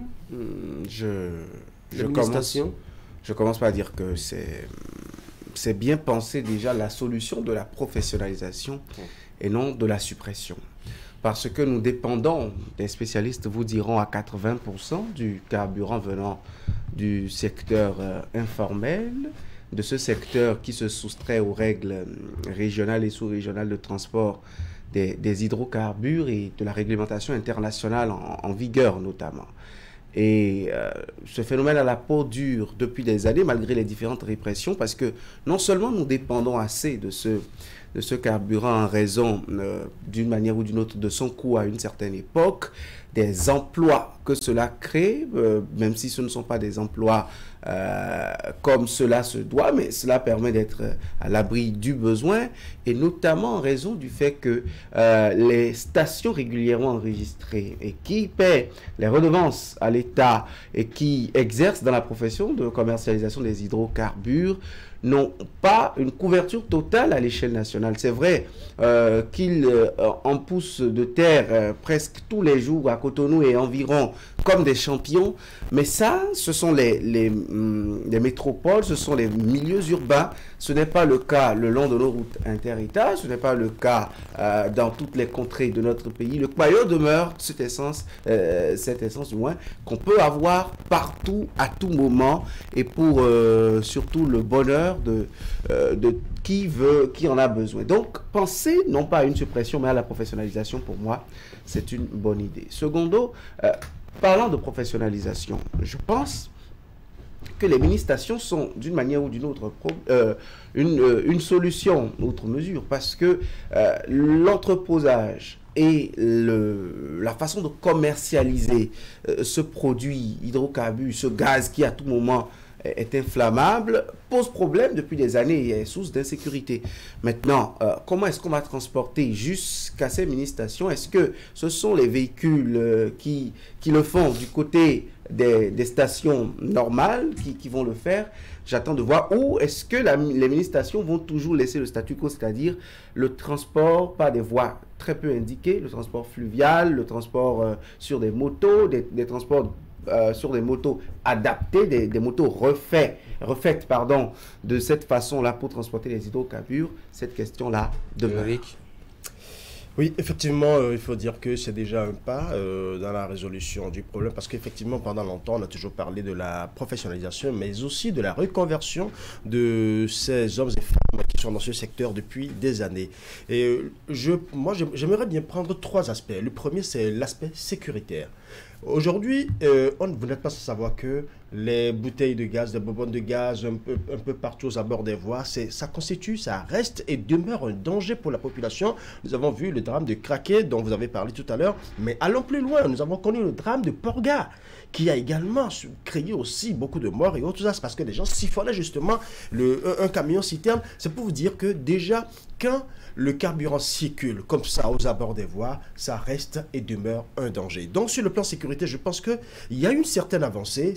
Je commence par dire que c'est bien penser déjà la solution de la professionnalisation et non de la suppression. parce que nous dépendons, des spécialistes vous diront, à 80% du carburant venant du secteur informel, de ce secteur qui se soustrait aux règles régionales et sous-régionales de transport des hydrocarbures et de la réglementation internationale en vigueur notamment. Et ce phénomène à la peau dure depuis des années, malgré les différentes répressions, parce que non seulement nous dépendons assez de ce carburant en raison, d'une manière ou d'une autre, de son coût à une certaine époque, des emplois que cela crée, même si ce ne sont pas des emplois comme cela se doit, mais cela permet d'être à l'abri du besoin, et notamment en raison du fait que les stations régulièrement enregistrées et qui paient les redevances à l'État et qui exercent dans la profession de commercialisation des hydrocarbures n'ont pas une couverture totale à l'échelle nationale. C'est vrai qu'ils en poussent de terre presque tous les jours à Cotonou et environ comme des champions, mais ça, ce sont les métropoles, ce sont les milieux urbains. Ce n'est pas le cas le long de nos routes inter-États, ce n'est pas le cas dans toutes les contrées de notre pays. Le Kwayo demeure cette essence du moins, qu'on peut avoir partout, à tout moment, et pour surtout le bonheur de qui en a besoin. Donc, penser non pas à une suppression, mais à la professionnalisation, pour moi, c'est une bonne idée. Secondo, parlant de professionnalisation, je pense que les mini-stations sont, d'une manière ou d'une autre, une solution, outre mesure, parce que l'entreposage et la façon de commercialiser ce produit hydrocarbure, ce gaz qui à tout moment est inflammable, pose problème depuis des années et est source d'insécurité. Maintenant, comment est-ce qu'on va transporter jusqu'à ces mini-stations? Est-ce que ce sont les véhicules qui le font du côté des stations normales qui vont le faire? J'attends de voir. Ou est-ce que les mini-stations vont toujours laisser le statu quo, c'est-à-dire le transport par des voies très peu indiquées, le transport fluvial, le transport sur des motos, des transports sur des motos adaptées, des motos refaites de cette façon-là pour transporter les hydrocarbures? Cette question-là demeure. Oui, effectivement, il faut dire que c'est déjà un pas dans la résolution du problème, parce qu'effectivement, pendant longtemps, on a toujours parlé de la professionnalisation, mais aussi de la reconversion de ces hommes et femmes qui sont dans ce secteur depuis des années. Et moi, j'aimerais bien prendre trois aspects. Le premier, c'est l'aspect sécuritaire. Aujourd'hui, vous n'êtes pas sans savoir que les bouteilles de gaz, des bonbonnes de gaz un peu partout aux abords des voies, ça reste et demeure un danger pour la population. Nous avons vu le drame de Craquet dont vous avez parlé tout à l'heure, mais allons plus loin, nous avons connu le drame de Porga qui a également créé aussi beaucoup de morts et autres choses, parce que les gens siphonnaient justement un camion citerne. C'est pour vous dire que déjà, quand le carburant circule comme ça aux abords des voies, ça reste et demeure un danger. Donc sur le plan sécurité, je pense qu'il y a une certaine avancée.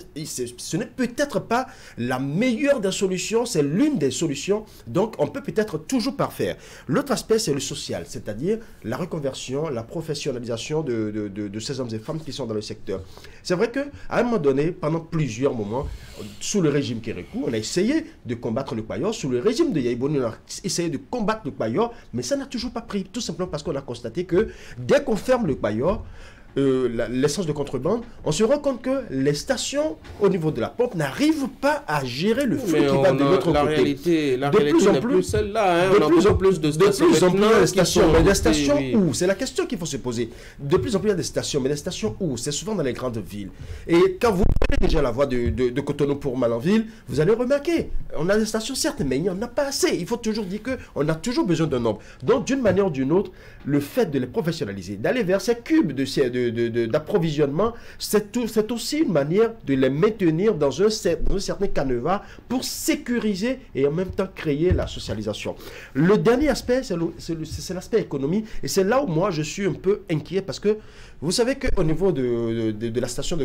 Ce n'est peut-être pas la meilleure des solutions, c'est l'une des solutions. Donc on peut peut-être toujours parfaire. L'autre aspect, c'est le social, c'est-à-dire la reconversion, la professionnalisation de ces hommes et femmes qui sont dans le secteur. C'est vrai qu'à un moment donné, pendant plusieurs moments, sous le régime Kérékou, on a essayé de combattre le Kwayo. Sous le régime de Yaïboni, on a essayé de combattre le Kwayo, mais ça n'a toujours pas pris, tout simplement parce qu'on a constaté que dès qu'on ferme le Kwayo, l'essence de contrebande, on se rend compte que les stations au niveau de la pompe n'arrivent pas à gérer le flux qui va de l'autre côté. La réalité n'est plus celle-là. On a beaucoup plus de stations. De plus en plus, il y a des stations. Mais des stations où? C'est la question qu'il faut se poser. De plus en plus, il y a des stations. Mais des stations où? C'est souvent dans les grandes villes. Et quand vous prenez déjà la voie de Cotonou pour Malanville, vous allez remarquer, on a des stations certes, mais il n'y en a pas assez. Il faut toujours dire qu'on a toujours besoin d'un nombre. Donc, d'une manière ou d'une autre, le fait de les professionnaliser, d'aller vers ces cubes d'approvisionnement, c'est aussi une manière de les maintenir dans un certain canevas pour sécuriser et en même temps créer la socialisation. Le dernier aspect, c'est l'aspect économie, et c'est là où moi je suis un peu inquiet, parce que vous savez qu'au niveau de la station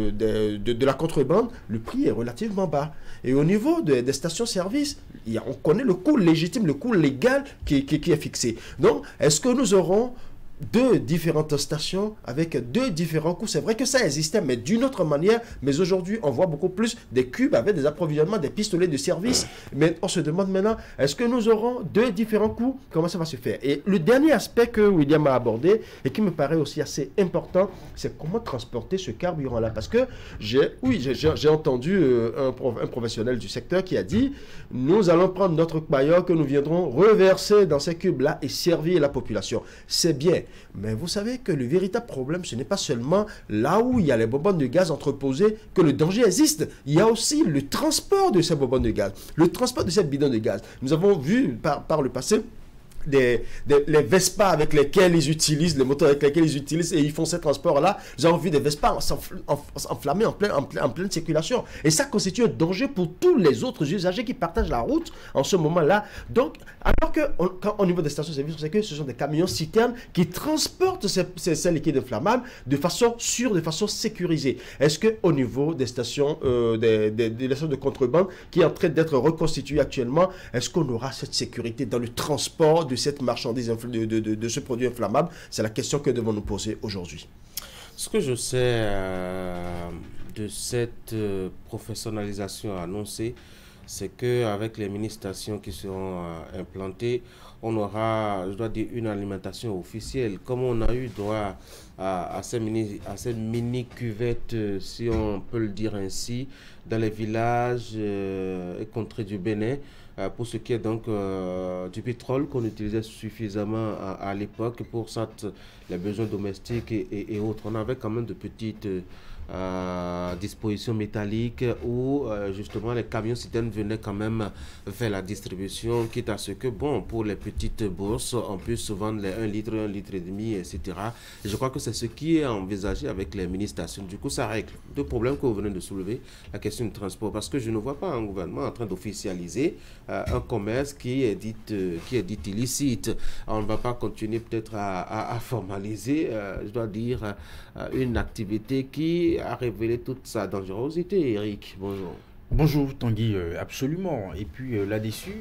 de la contrebande, le prix est relativement bas. Et au niveau des stations-service, on connaît le coût légitime, le coût légal qui est fixé. Donc, est-ce que nous aurons 2 différentes stations avec 2 différents coûts. C'est vrai que ça existait, mais d'une autre manière. Mais aujourd'hui, on voit beaucoup plus des cubes avec des approvisionnements, des pistolets de service. Mais on se demande maintenant, est-ce que nous aurons 2 différents coûts? Comment ça va se faire? Et le dernier aspect que William a abordé et qui me paraît aussi assez important, c'est comment transporter ce carburant-là. Parce que j'ai entendu un professionnel du secteur qui a dit, nous allons prendre notre paillot que nous viendrons reverser dans ces cubes-là et servir la population. C'est bien. Mais vous savez que le véritable problème, ce n'est pas seulement là où il y a les bonbonnes de gaz entreposées que le danger existe. Il y a aussi le transport de ces bonbonnes de gaz, le transport de ces bidons de gaz. Nous avons vu par le passé les Vespa avec lesquels ils utilisent, les moteurs avec lesquels ils utilisent et ils font ces transports-là. Nous avons vu des Vespa s'enflammer en pleine circulation. Et ça constitue un danger pour tous les autres usagers qui partagent la route en ce moment-là. Donc, alors qu'au niveau des stations-service, on sait que ce sont des camions citernes qui transportent ces liquides inflammables de façon sûre, de façon sécurisée. Est-ce qu'au niveau des stations, des stations de contrebande qui est en train d'être reconstituées actuellement, est-ce qu'on aura cette sécurité dans le transport de cette marchandise, de ce produit inflammable? C'est la question que devons nous poser aujourd'hui. Ce que je sais de cette professionnalisation annoncée, c'est qu'avec les mini-stations qui seront implantées, on aura, je dois dire, une alimentation officielle. Comme on a eu droit à ces mini-cuvettes, si on peut le dire ainsi, dans les villages et contrées du Bénin, pour ce qui est donc du pétrole qu'on utilisait suffisamment à l'époque pour les besoins domestiques et autres. On avait quand même de petites dispositions métalliques où justement les camions citernes venaient quand même faire la distribution, quitte à ce que, bon, pour les petites bourses, on puisse vendre les 1 litre, 1 litre et demi, etc. Et je crois que c'est ce qui est envisagé avec les mini-stations. Du coup, ça règle deux problèmes que vous venez de soulever, la question du transport, parce que je ne vois pas un gouvernement en train d'officialiser un commerce qui est dit illicite. On ne va pas continuer peut-être à formaliser, je dois dire, une activité qui a révélé toute sa dangerosité. Eric, bonjour. Bonjour Tanguy, absolument. Et puis là-dessus,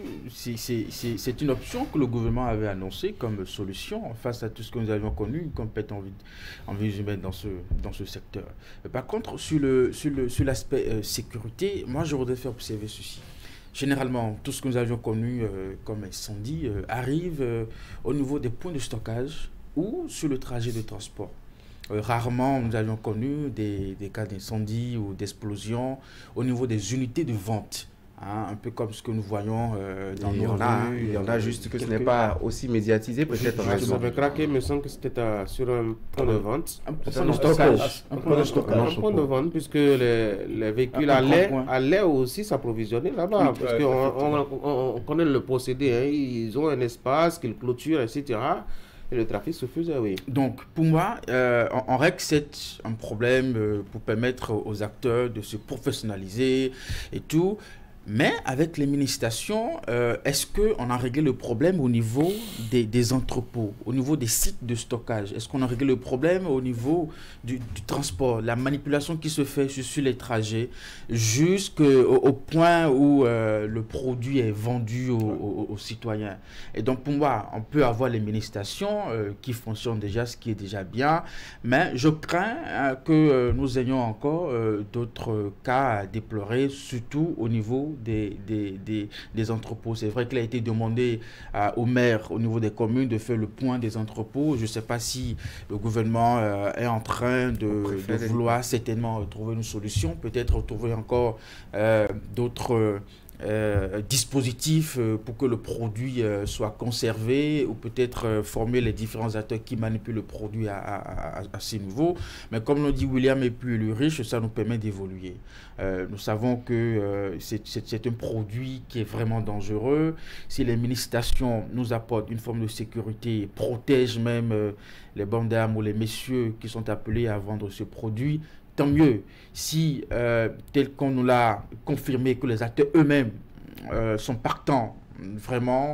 c'est une option que le gouvernement avait annoncée comme solution face à tout ce que nous avions connu comme perte en vie humaine dans ce secteur. Par contre, sur l'aspect sécurité, moi je voudrais faire observer ceci. Généralement, tout ce que nous avions connu comme incendie arrive au niveau des points de stockage ou sur le trajet de transport. Rarement, nous avions connu des cas d'incendie ou d'explosion au niveau des unités de vente. Hein, un peu comme ce que nous voyons dans nos rues. Il y en a juste que ce n'est pas aussi médiatisé, peut-être. Ça avait craqué, il me semble que c'était sur un point de vente. Un point de stockage. Un point de vente, puisque les véhicules allaient aussi s'approvisionner là-bas. Parce qu'on connaît le procédé. Hein, ils ont un espace qu'ils clôturent, etc. Et le trafic se faisait, oui. Donc, pour moi, on règle un problème pour permettre aux acteurs de se professionnaliser et tout. Mais avec les mini-stations, est-ce qu'on a réglé le problème au niveau des entrepôts, au niveau des sites de stockage? Est-ce qu'on a réglé le problème au niveau du transport, la manipulation qui se fait sur les trajets jusqu'au point où le produit est vendu aux citoyens? Et donc pour moi, on peut avoir les mini-stations qui fonctionnent déjà, ce qui est déjà bien, mais je crains que nous ayons encore d'autres cas à déplorer, surtout au niveau des entrepôts. C'est vrai qu'il a été demandé aux maires au niveau des communes de faire le point des entrepôts. Je ne sais pas si le gouvernement est en train de vouloir certainement trouver une solution, peut-être trouver encore d'autres dispositifs pour que le produit soit conservé, ou peut-être former les différents acteurs qui manipulent le produit à ces niveaux. Mais comme l'ont dit William et puis le riche, ça nous permet d'évoluer. Nous savons que c'est un produit qui est vraiment dangereux. Si les mini-stations nous apportent une forme de sécurité, protègent même les bandes d'armes ou les messieurs qui sont appelés à vendre ce produit, tant mieux. Si, tel qu'on nous l'a confirmé, que les acteurs eux-mêmes sont partants vraiment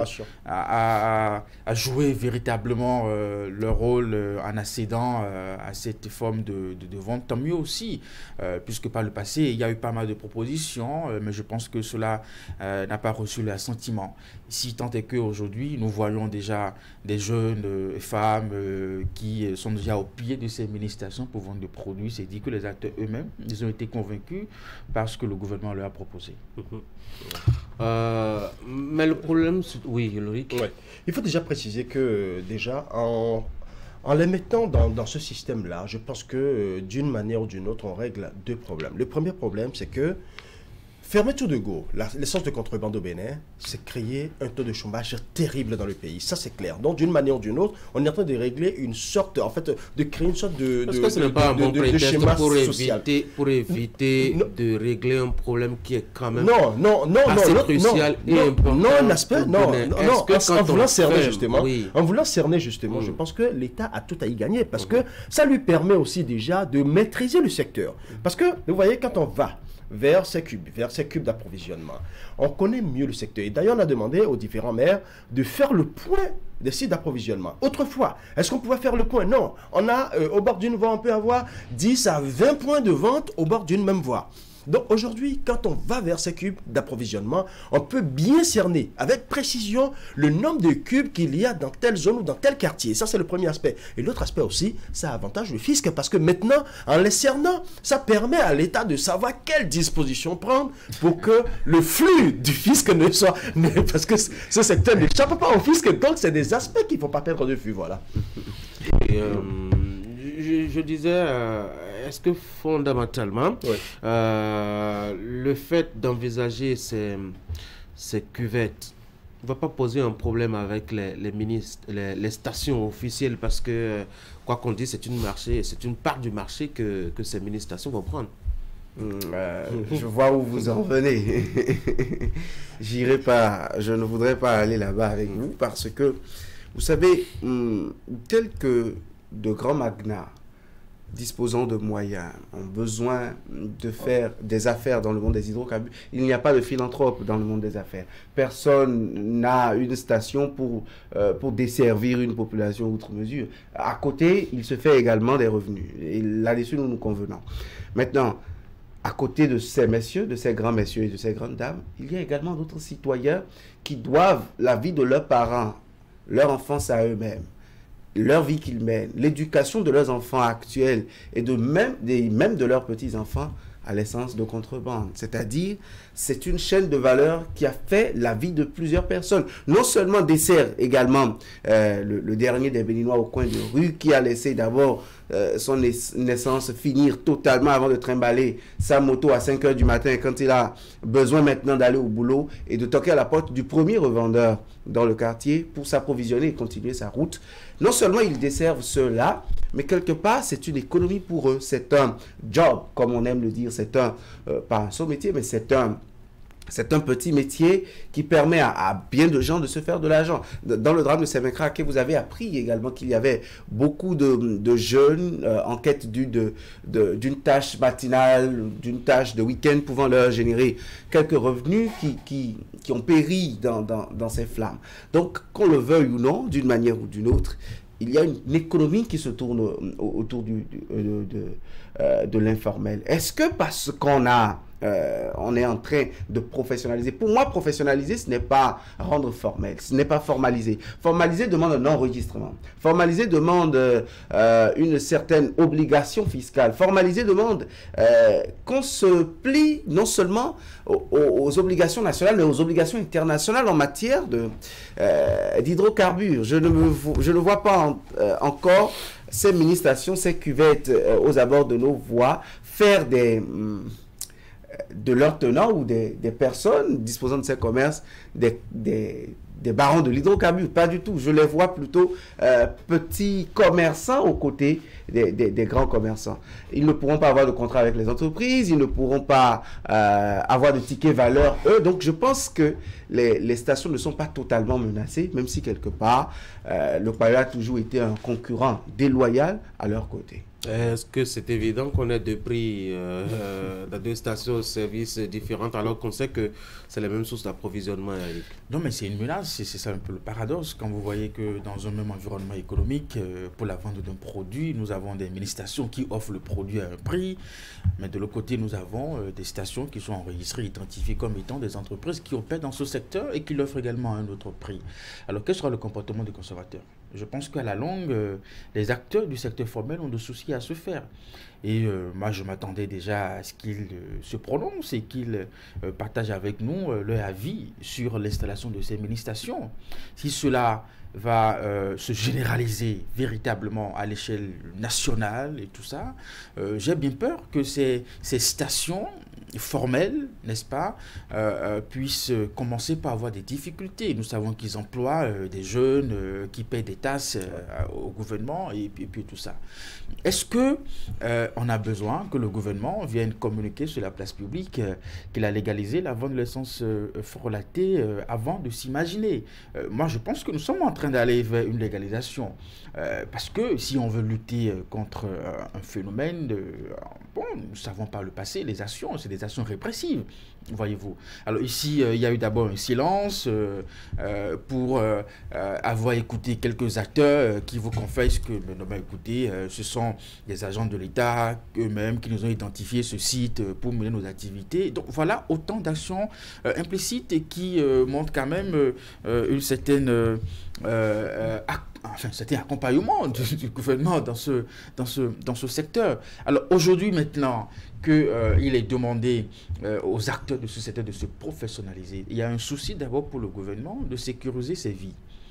à jouer véritablement leur rôle en accédant à cette forme de vente. Tant mieux aussi, puisque par le passé, il y a eu pas mal de propositions, mais je pense que cela n'a pas reçu l'assentiment. Si tant est qu'aujourd'hui, nous voyons déjà des jeunes femmes qui sont déjà au pied de ces mini-stations pour vendre des produits, c'est dit que les acteurs eux-mêmes, ils ont été convaincus par ce que le gouvernement leur a proposé. Mais le problème, oui, Loïc. Ouais. Il faut déjà préciser que déjà en les mettant dans ce système-là, je pense que d'une manière ou d'une autre, on règle deux problèmes. Le premier problème, c'est que fermer tout de go, l'essence de contrebande au Bénin, c'est créer un taux de chômage terrible dans le pays. Ça, c'est clair. Donc, d'une manière ou d'une autre, on est en train de régler une sorte, en fait, de créer une sorte de schéma social. Pour éviter de régler un problème qui est quand même assez crucial et important. Non, un aspect, en voulant cerner justement, je pense que l'État a tout à y gagner parce que ça lui permet aussi déjà de maîtriser le secteur. Parce que, vous voyez, quand on va vers ces cubes d'approvisionnement, on connaît mieux le secteur. Et d'ailleurs, on a demandé aux différents maires de faire le point des sites d'approvisionnement. Autrefois, est-ce qu'on pouvait faire le point? Non. On a, au bord d'une voie, on peut avoir 10 à 20 points de vente au bord d'une même voie. Donc aujourd'hui, quand on va vers ces cubes d'approvisionnement, on peut bien cerner avec précision le nombre de cubes qu'il y a dans telle zone ou dans tel quartier. Ça, c'est le premier aspect. Et l'autre aspect aussi, ça avantage le fisc parce que maintenant, en les cernant, ça permet à l'État de savoir quelles dispositions prendre pour que le flux du fisc ne soit... Parce que ce secteur n'échappe pas au fisc, donc c'est des aspects qu'il ne faut pas perdre de vue. Voilà. Et, je disais, est-ce que fondamentalement, le fait d'envisager ces cuvettes ne va pas poser un problème avec les stations officielles parce que, quoi qu'on dise, c'est une part du marché que ces mini-stations vont prendre. Je vois où vous en venez. Je ne voudrais pas aller là-bas avec vous parce que, vous savez, tel que de grands magnats disposant de moyens ont besoin de faire des affaires dans le monde des hydrocarbures, il n'y a pas de philanthrope dans le monde des affaires. Personne n'a une station pour desservir une population outre mesure. À côté, il se fait également des revenus. Et là-dessus, nous nous convenons. Maintenant, à côté de ces messieurs, de ces grands messieurs et de ces grandes dames, il y a également d'autres citoyens qui doivent la vie de leurs parents, leur enfance à eux-mêmes, leur vie qu'ils mènent, l'éducation de leurs enfants actuels et même de leurs petits-enfants à l'essence de contrebande. C'est-à-dire, c'est une chaîne de valeur qui a fait la vie de plusieurs personnes. Non seulement dessert également le dernier des Béninois au coin de rue qui a laissé d'abord son naissance finir totalement avant de trimballer sa moto à 5 h du matin quand il a besoin maintenant d'aller au boulot et de toquer à la porte du premier revendeur dans le quartier pour s'approvisionner et continuer sa route. Non seulement ils desservent ceux-là, mais quelque part, c'est une économie pour eux. C'est un job, comme on aime le dire. C'est pas un sous-métier, mais c'est un petit métier qui permet à bien de gens de se faire de l'argent. Dans le drame de Sémécrac, vous avez appris également qu'il y avait beaucoup de jeunes en quête d'une tâche matinale, d'une tâche de week-end pouvant leur générer quelques revenus qui ont péri dans ces flammes. Donc, qu'on le veuille ou non, d'une manière ou d'une autre, il y a une économie qui se tourne autour de l'informel. Est-ce que parce qu'on est en train de professionnaliser. Pour moi, professionnaliser, ce n'est pas rendre formel, ce n'est pas formaliser. Formaliser demande un enregistrement. Formaliser demande une certaine obligation fiscale. Formaliser demande qu'on se plie non seulement aux obligations nationales, mais aux obligations internationales en matière d'hydrocarbures. Je ne vois pas encore ces mini-stations, ces cuvettes aux abords de nos voies faire de leurs tenants ou des personnes disposant de ces commerces des des barons de l'hydrocarbure, pas du tout. Je les vois plutôt petits commerçants aux côtés des grands commerçants. Ils ne pourront pas avoir de contrat avec les entreprises, ils ne pourront pas avoir de tickets valeur, eux. Donc je pense que les stations ne sont pas totalement menacées, même si quelque part, le Payo a toujours été un concurrent déloyal à leur côté. Est-ce que c'est évident qu'on ait deux prix dans deux stations-service différentes alors qu'on sait que c'est la même source d'approvisionnement, Eric? Non, mais c'est une menace, c'est ça un peu le paradoxe. Quand vous voyez que dans un même environnement économique, pour la vente d'un produit, nous avons des mini-stations qui offrent le produit à un prix, mais de l'autre côté, nous avons des stations qui sont enregistrées, identifiées comme étant des entreprises qui opèrent dans ce secteur et qui l'offrent également à un autre prix. Alors, quel sera le comportement des consommateurs? Je pense qu'à la longue, les acteurs du secteur formel ont de soucis à se faire. Et moi, je m'attendais déjà à ce qu'ils se prononcent et qu'ils partagent avec nous leur avis sur l'installation de ces mini-stations. Si cela va se généraliser véritablement à l'échelle nationale et tout ça, j'ai bien peur que ces stations formelles, n'est-ce pas, puissent commencer par avoir des difficultés. Nous savons qu'ils emploient des jeunes qui payent des tasses au gouvernement et puis tout ça. Est-ce que on a besoin que le gouvernement vienne communiquer sur la place publique qu'il a légalisé la vente de l'essence frelatée avant de s'imaginer? Moi, je pense que nous sommes en train d'aller vers une légalisation. Parce que si on veut lutter contre un phénomène, bon, nous savons par le passé, les actions, c'est des actions répressives, voyez-vous. Alors ici, il y a eu d'abord un silence pour avoir écouté quelques acteurs qui vous confessent que, écoutez, ce sont des agents de l'État eux-mêmes qui nous ont identifié ce site pour mener nos activités. Donc voilà autant d'actions implicites et qui montrent quand même une certaine... c'était un accompagnement du gouvernement dans ce secteur. Alors aujourd'hui, maintenant qu'il est demandé aux acteurs de ce secteur de se professionnaliser, il y a un souci d'abord pour le gouvernement de sécuriser ses vies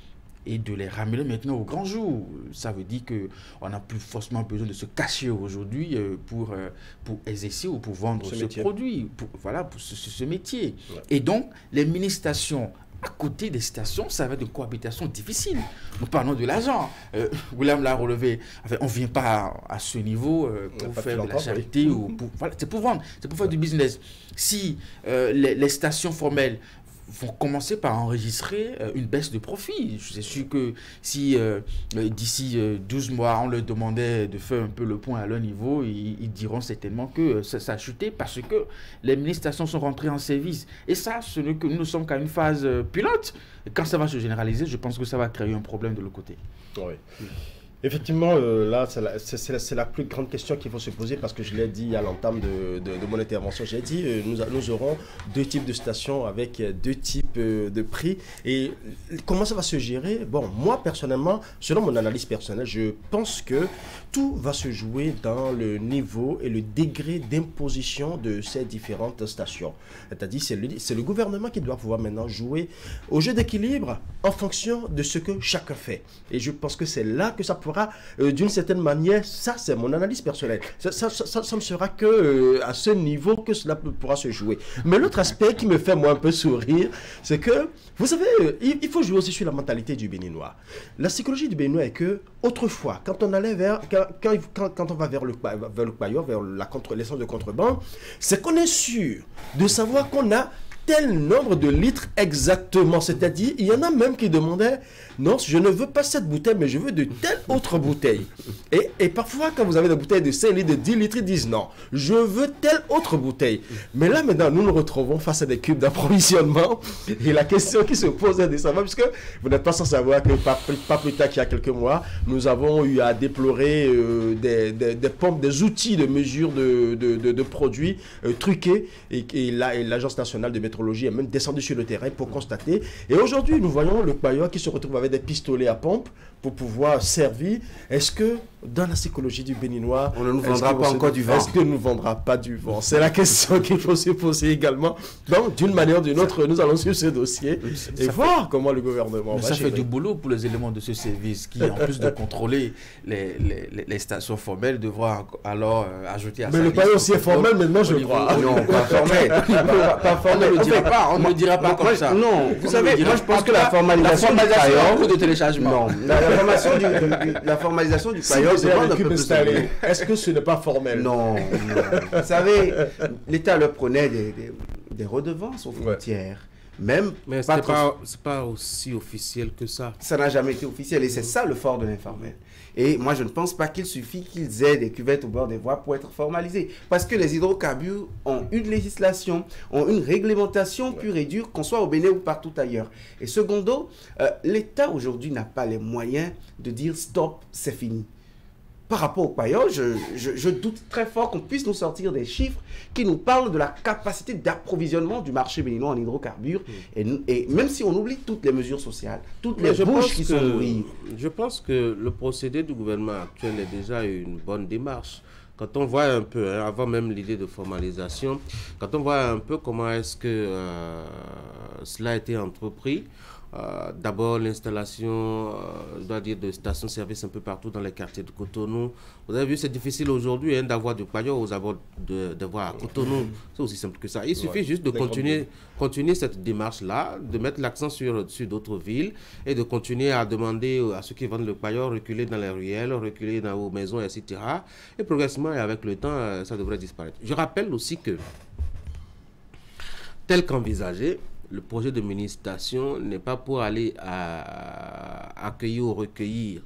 et de les ramener maintenant au grand jour. Ça veut dire qu'on n'a plus forcément besoin de se cacher aujourd'hui pour exercer ou pour vendre ce produit, pour ce métier. Ouais. Et donc, les mini-stations à côté des stations, ça va être une cohabitation difficile. Nous parlons de l'argent. William l'a relevé. Enfin, on ne vient pas à ce niveau pour faire de la charité. Ou pour, voilà, c'est pour vendre, c'est pour faire du business. Si les stations formelles vont commencer par enregistrer une baisse de profit. Je suis sûr que si d'ici 12 mois, on leur demandait de faire un peu le point à leur niveau, ils diront certainement que ça a chuté parce que les mini-stations sont rentrées en service. Et ça, ce n'est que nous sommes qu'à une phase pilote. Et quand ça va se généraliser, je pense que ça va créer un problème de l'autre côté. Oui. Effectivement, là, c'est la plus grande question qu'il faut se poser parce que je l'ai dit à l'entame de mon intervention. J'ai dit nous aurons deux types de stations avec deux types de prix. Et comment ça va se gérer? Bon, moi, personnellement, selon mon analyse personnelle, je pense que tout va se jouer dans le niveau et le degré d'imposition de ces différentes stations. C'est-à-dire, c'est le gouvernement qui doit pouvoir maintenant jouer au jeu d'équilibre en fonction de ce que chacun fait. Et je pense que c'est là que ça pourra d'une certaine manière, ça c'est mon analyse personnelle, ça ne sera que à ce niveau que cela pourra se jouer. Mais l'autre aspect qui me fait moi un peu sourire, c'est que, vous savez, il faut jouer aussi sur la mentalité du Béninois. La psychologie du Béninois est que, autrefois, quand on allait quand on va vers le Payo, vers l'essence de contrebande, c'est qu'on est sûr de savoir qu'on a tel nombre de litres exactement. C'est-à-dire, il y en a même qui demandaient, non, je ne veux pas cette bouteille, mais je veux de telle autre bouteille. Et parfois, quand vous avez des bouteilles de 5 litres, de 10 litres, ils disent non, je veux telle autre bouteille. Mais là, maintenant, nous nous retrouvons face à des cubes d'approvisionnement. Et la question qui se pose est de savoir, puisque vous n'êtes pas sans savoir que pas plus tard qu'il y a quelques mois, nous avons eu à déplorer des pompes, des outils de mesure de produits truqués. Et l'Agence nationale de métrologie est même descendue sur le terrain pour constater. Et aujourd'hui, nous voyons le Payo qui se retrouve avec des pistolets à pompe pour pouvoir servir. Est-ce que dans la psychologie du Béninois, on ne nous vendra pas encore du vent? Est-ce que nous vendra pas du vent? C'est la question qu'il faut se poser également. Donc, d'une manière ou d'une autre, nous allons suivre ce dossier et voir comment le gouvernement va ça gérer. fait du boulot pour les éléments de ce service qui, en plus de contrôler les stations formelles, devra alors ajouter à ça. Mais le paillot aussi est formel maintenant, je crois. Non, pas formel. Pas formel. On ne le dira pas comme ça. Non, vous savez, moi je pense que la formalisation du paillot, de téléchargement. Non, la formalisation du paillot demande un peu plus. Est-ce que ce n'est pas formel? Non. Vous savez, l'État leur prenait des redevances aux frontières. Même mais c'est pas aussi officiel que ça. Ça n'a jamais été officiel et c'est ça le fort de l'informel. Et moi, je ne pense pas qu'il suffit qu'ils aient des cuvettes au bord des voies pour être formalisés. Parce que les hydrocarbures ont une législation, ont une réglementation pure et dure, qu'on soit au Bénin ou partout ailleurs. Et secondo, l'État aujourd'hui n'a pas les moyens de dire stop, c'est fini. Par rapport au paillot, je doute très fort qu'on puisse nous sortir des chiffres qui nous parlent de la capacité d'approvisionnement du marché béninois en hydrocarbures. Et même si on oublie toutes les mesures sociales, toutes les bouches qui sont nourries. Je pense que le procédé du gouvernement actuel est déjà une bonne démarche. Quand on voit un peu, avant même l'idée de formalisation, quand on voit un peu comment est-ce que cela a été entrepris, d'abord l'installation, je dois dire, de stations-service un peu partout dans les quartiers de Cotonou. Vous avez vu, c'est difficile aujourd'hui d'avoir du paillot aux abords de voir à Cotonou. C'est aussi simple que ça. Il suffit juste de continuer cette démarche-là, de mettre l'accent sur d'autres villes et de continuer à demander à ceux qui vendent le paillot, reculer dans les ruelles, reculer dans vos maisons, etc. Et progressivement, et avec le temps, ça devrait disparaître. Je rappelle aussi que, tel qu'envisagé, le projet de mini-station n'est pas pour aller accueillir ou recueillir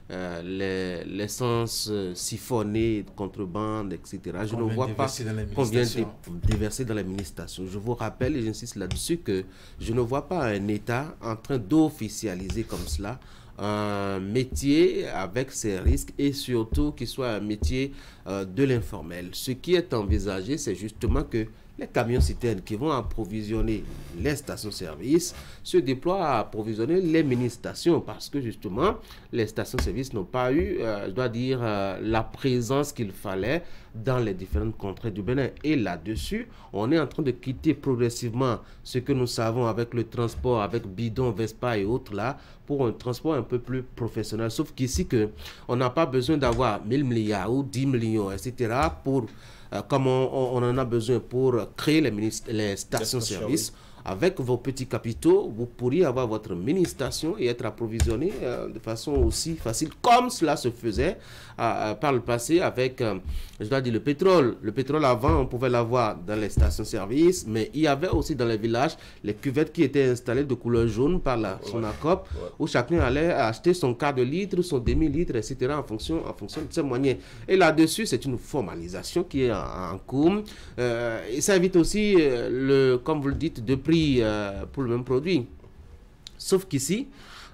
l'essence siphonnée, de contrebande, etc. Je ne vois pas combien déverser dans les mini-stations. Je vous rappelle, et j'insiste là-dessus, que je ne vois pas un État en train d'officialiser comme cela un métier avec ses risques et surtout qu'il soit un métier de l'informel. Ce qui est envisagé, c'est justement que les camions-citernes qui vont approvisionner les stations-service se déploient à approvisionner les mini-stations parce que justement, les stations-service n'ont pas eu, je dois dire, la présence qu'il fallait dans les différentes contrées du Bénin. Et là-dessus, on est en train de quitter progressivement ce que nous savons avec le transport, avec bidon, Vespa et autres là, pour un transport un peu plus professionnel. Sauf qu'ici, on n'a pas besoin d'avoir 1000 milliards ou 10 millions, etc. pour... comme on en a besoin pour créer les stations-service. Avec vos petits capitaux, vous pourriez avoir votre mini-station et être approvisionné de façon aussi facile, comme cela se faisait par le passé avec, je dois dire, le pétrole. Le pétrole, avant, on pouvait l'avoir dans les stations-service, mais il y avait aussi dans les villages les cuvettes qui étaient installées de couleur jaune par la Sonacop, où chacun allait acheter son quart de litre, son demi-litre, etc. en fonction de ses moyens. Et là-dessus, c'est une formalisation qui est en cours. Et ça évite aussi, comme vous le dites, de prix pour le même produit. Sauf qu'ici,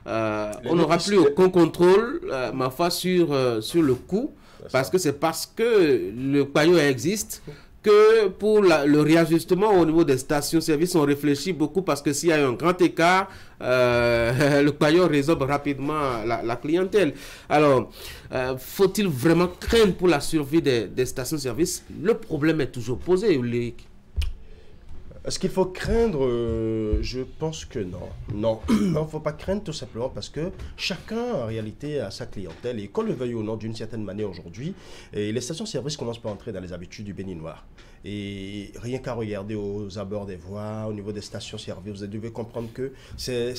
on n'aura plus aucun contrôle, ma foi, sur le coût, parce que c'est parce que le paillot existe que pour le réajustement au niveau des stations-service, on réfléchit beaucoup parce que s'il y a un grand écart, le paillot résorbe rapidement la clientèle. Alors, faut-il vraiment craindre pour la survie des stations-service? Le problème est toujours posé, Ulrich. Est-ce qu'il faut craindre? Je pense que non. Non, il ne faut pas craindre tout simplement parce que chacun, en réalité, a sa clientèle. Et qu'on le veuille ou non, d'une certaine manière aujourd'hui, les stations-service commencent par entrer dans les habitudes du Béninois. Et rien qu'à regarder aux abords des voies, au niveau des stations-service, vous devez comprendre que c'est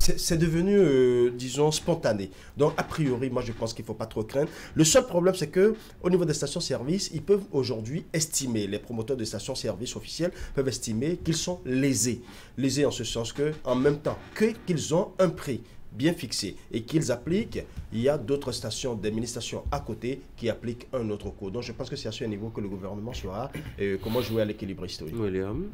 devenu, disons, spontané. Donc, a priori, moi, je pense qu'il ne faut pas trop craindre. Le seul problème, c'est qu'au niveau des stations-service, ils peuvent aujourd'hui estimer, les promoteurs de stations-service officiels peuvent estimer qu'ils sont lésés. Lésés en ce sens que, en même temps qu'ils ont un prix bien fixé et qu'ils appliquent, il y a d'autres stations, des mini-stations à côté qui appliquent un autre coût. Donc je pense que c'est à ce niveau que le gouvernement saura comment jouer à l'équilibre historique. William,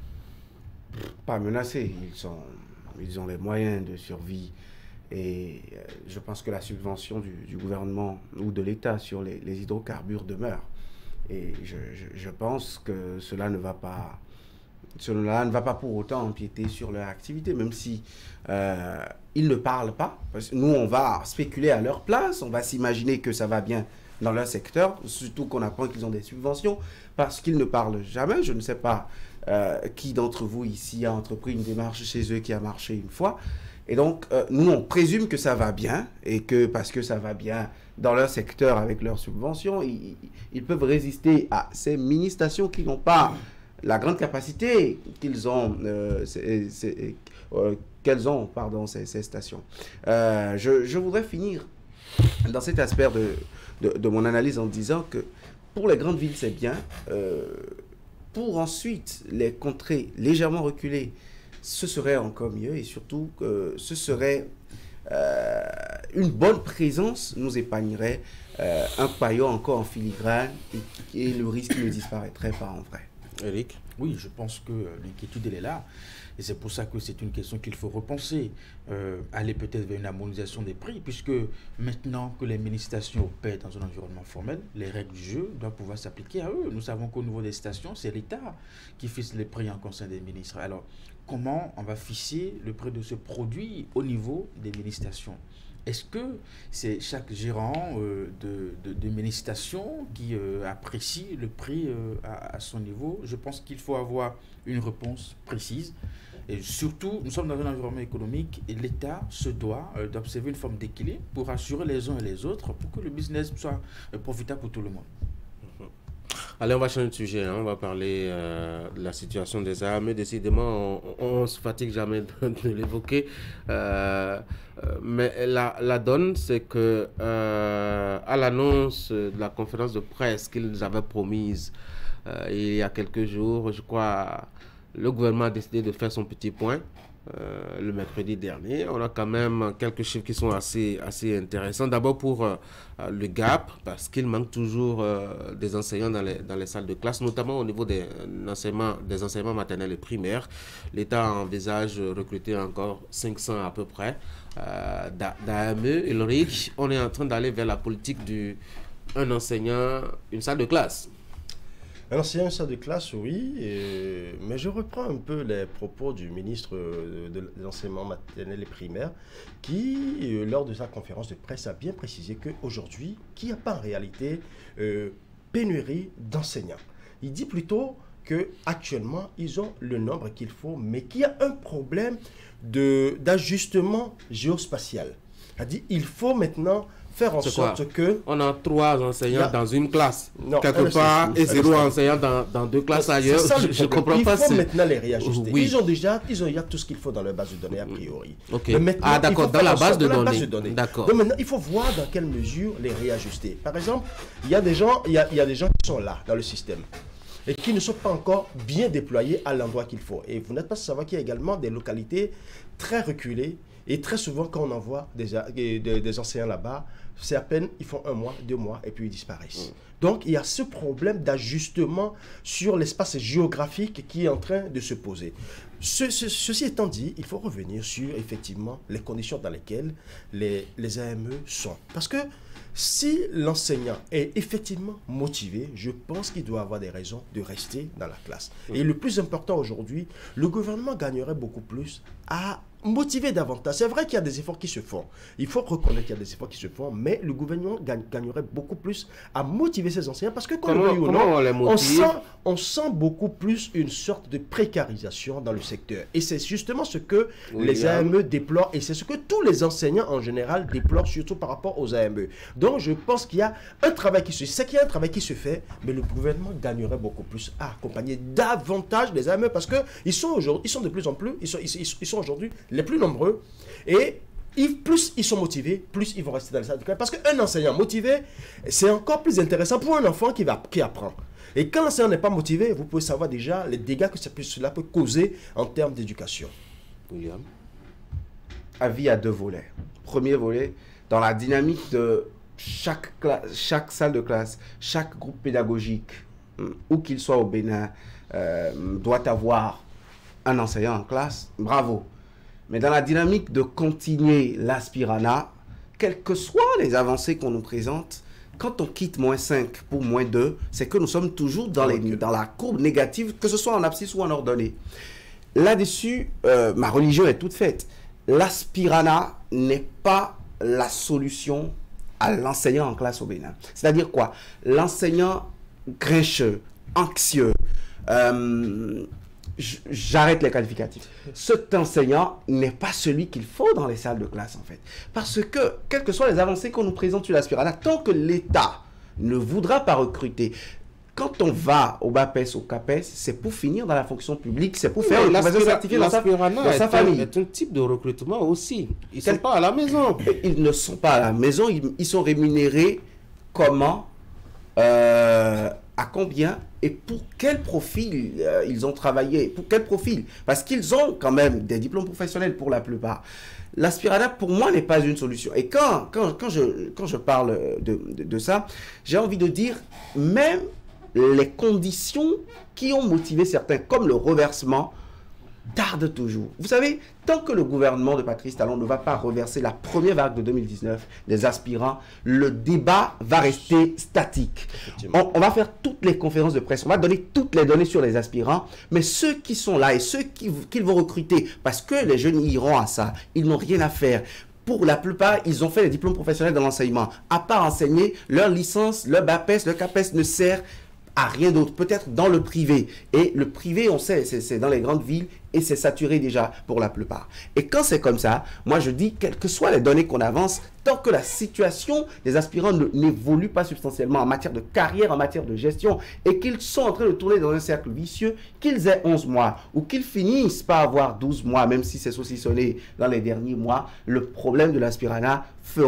pas menacés, ils ont les moyens de survie et je pense que la subvention du gouvernement ou de l'État sur les hydrocarbures demeure. Et je pense que cela ne va pas cela ne va pas pour autant empiéter sur leur activité, même si ils ne parlent pas. Parce que nous, on va spéculer à leur place, on va s'imaginer que ça va bien dans leur secteur, surtout qu'on apprend qu'ils ont des subventions, parce qu'ils ne parlent jamais. Je ne sais pas qui d'entre vous ici a entrepris une démarche chez eux qui a marché une fois. Et donc, nous, on présume que ça va bien, et que parce que ça va bien dans leur secteur avec leurs subventions, ils peuvent résister à ces mini-stations qui n'ont pas la grande capacité qu'elles ont, ces stations. Je voudrais finir dans cet aspect de mon analyse en disant que pour les grandes villes, c'est bien. Pour ensuite les contrées légèrement reculées, ce serait encore mieux, et surtout ce serait une bonne présence nous épargnerait un paillot encore en filigrane et le risque ne disparaîtrait pas en vrai. Eric? Oui, je pense que l'inquiétude, elle est là. Et c'est pour ça que c'est une question qu'il faut repenser. Aller peut-être vers une harmonisation des prix, puisque maintenant que les mini-stations opèrent dans un environnement formel, les règles du jeu doivent pouvoir s'appliquer à eux. Nous savons qu'au niveau des stations, c'est l'État qui fixe les prix en conseil des ministres. Alors, comment on va fixer le prix de ce produit au niveau des mini-stations? Est-ce que c'est chaque gérant de mini-station qui apprécie le prix à son niveau? Je pense qu'il faut avoir une réponse précise. Et surtout, nous sommes dans un environnement économique et l'État se doit d'observer une forme d'équilibre pour assurer les uns et les autres pour que le business soit profitable pour tout le monde. Allez, on va changer de sujet, hein. On va parler de la situation des armes. Décidément, on ne se fatigue jamais de l'évoquer. Mais la donne, c'est que à l'annonce de la conférence de presse qu'ils avaient promise il y a quelques jours, je crois, le gouvernement a décidé de faire son petit point. Le mercredi dernier, on a quand même quelques chiffres qui sont assez intéressants. D'abord pour le gap, parce qu'il manque toujours des enseignants dans les salles de classe, notamment au niveau des enseignements maternels et primaires. L'État envisage recruter encore 500 à peu près d'AME. Ulrich, on est en train d'aller vers la politique un enseignant, une salle de classe. Un enseignant salle de classe, oui, mais je reprends un peu les propos du ministre de l'enseignement maternel et primaire qui, lors de sa conférence de presse, a bien précisé qu'aujourd'hui, qu'il n'y a pas en réalité pénurie d'enseignants. Il dit plutôt qu'actuellement, ils ont le nombre qu'il faut, mais qu'il y a un problème d'ajustement géospatial. Il a dit qu'il faut maintenant faire en sorte que... On a 3 enseignants dans une classe, quelque part, et 0 enseignants dans 2 classes ailleurs. Je ne comprends pas. Il faut maintenant les réajuster. Oui. Ils ont tout ce qu'il faut dans leur base de données, a priori. Okay. D'accord, dans la base de données. Donc maintenant, il faut voir dans quelle mesure les réajuster. Par exemple, il y a des gens qui sont là, dans le système, et qui ne sont pas encore bien déployés à l'endroit qu'il faut. Et vous n'êtes pas sans savoir qu'il y a également des localités très reculées. Et très souvent, quand on envoie des enseignants là-bas, c'est à peine, ils font 1 mois, 2 mois, et puis ils disparaissent. Donc, il y a ce problème d'ajustement sur l'espace géographique qui est en train de se poser. Ceci étant dit, il faut revenir sur, effectivement, les conditions dans lesquelles les AME sont. Parce que si l'enseignant est effectivement motivé, je pense qu'il doit avoir des raisons de rester dans la classe. Et le plus important aujourd'hui, le gouvernement gagnerait beaucoup plus à motiver davantage. C'est vrai qu'il y a des efforts qui se font. Il faut reconnaître qu'il y a des efforts qui se font, mais le gouvernement gagnerait beaucoup plus à motiver ses enseignants parce que on sent beaucoup plus une sorte de précarisation dans le secteur. Et c'est justement ce que les AME déplorent et c'est ce que tous les enseignants en général déplorent, surtout par rapport aux AME. Donc je pense qu'il y a un travail qui se fait. C'est qu'il y a un travail qui se fait, mais le gouvernement gagnerait beaucoup plus à accompagner davantage les AME parce qu'ils sont de plus en plus, ils sont aujourd'hui les plus nombreux, et plus ils sont motivés, plus ils vont rester dans les salles de classe. Parce qu'un enseignant motivé, c'est encore plus intéressant pour un enfant qui apprend. Et quand l'enseignant n'est pas motivé, vous pouvez savoir déjà les dégâts que cela peut causer en termes d'éducation. William, avis à 2 volets. Premier volet, dans la dynamique de chaque salle de classe, chaque groupe pédagogique, où qu'il soit au Bénin, doit avoir un enseignant en classe. Bravo. Mais dans la dynamique de continuer l'aspirana, quelles que soient les avancées qu'on nous présente, quand on quitte -5 pour -2, c'est que nous sommes toujours dans la courbe négative, que ce soit en abscisse ou en ordonnée. Là-dessus, ma religion est toute faite. L'aspirana n'est pas la solution à l'enseignant en classe au Bénin. C'est-à-dire quoi? L'enseignant grincheux, anxieux, j'arrête les qualificatifs. Cet enseignant n'est pas celui qu'il faut dans les salles de classe, en fait. Parce que, quelles que soient les avancées qu'on nous présente sur l'aspirana, tant que l'État ne voudra pas recruter, quand on va au BAPES, au CAPES, c'est pour finir dans la fonction publique, c'est pour faire une profession certifiée dans sa famille. C'est un type de recrutement aussi. Ils ne sont pas à la maison. Ils ne sont pas à la maison, ils sont rémunérés comment, à combien et pour quel profil ils ont travaillé, pour quel profil. Parce qu'ils ont quand même des diplômes professionnels pour la plupart. L'aspirana, pour moi, n'est pas une solution. Et quand je parle de ça, j'ai envie de dire, même les conditions qui ont motivé certains, comme le reversement, tardent toujours. Vous savez, tant que le gouvernement de Patrice Talon ne va pas reverser la première vague de 2019 des aspirants, le débat va rester statique. On va faire toutes les conférences de presse, on va donner toutes les données sur les aspirants, mais ceux qui sont là et ceux qu'ils vont recruter, parce que les jeunes iront à ça, ils n'ont rien à faire. Pour la plupart, ils ont fait des diplômes professionnels dans l'enseignement. À part enseigner, leur licence, leur BAPES, leur CAPES ne sert à rien d'autre, peut-être dans le privé. Et le privé, on sait, c'est dans les grandes villes et c'est saturé déjà pour la plupart. Et quand c'est comme ça, moi je dis, quelles que soient les données qu'on avance, tant que la situation des aspirants n'évolue pas substantiellement en matière de carrière, en matière de gestion, et qu'ils sont en train de tourner dans un cercle vicieux, qu'ils aient 11 mois ou qu'ils finissent par avoir 12 mois, même si c'est saucissonné dans les derniers mois, le problème de l'aspirana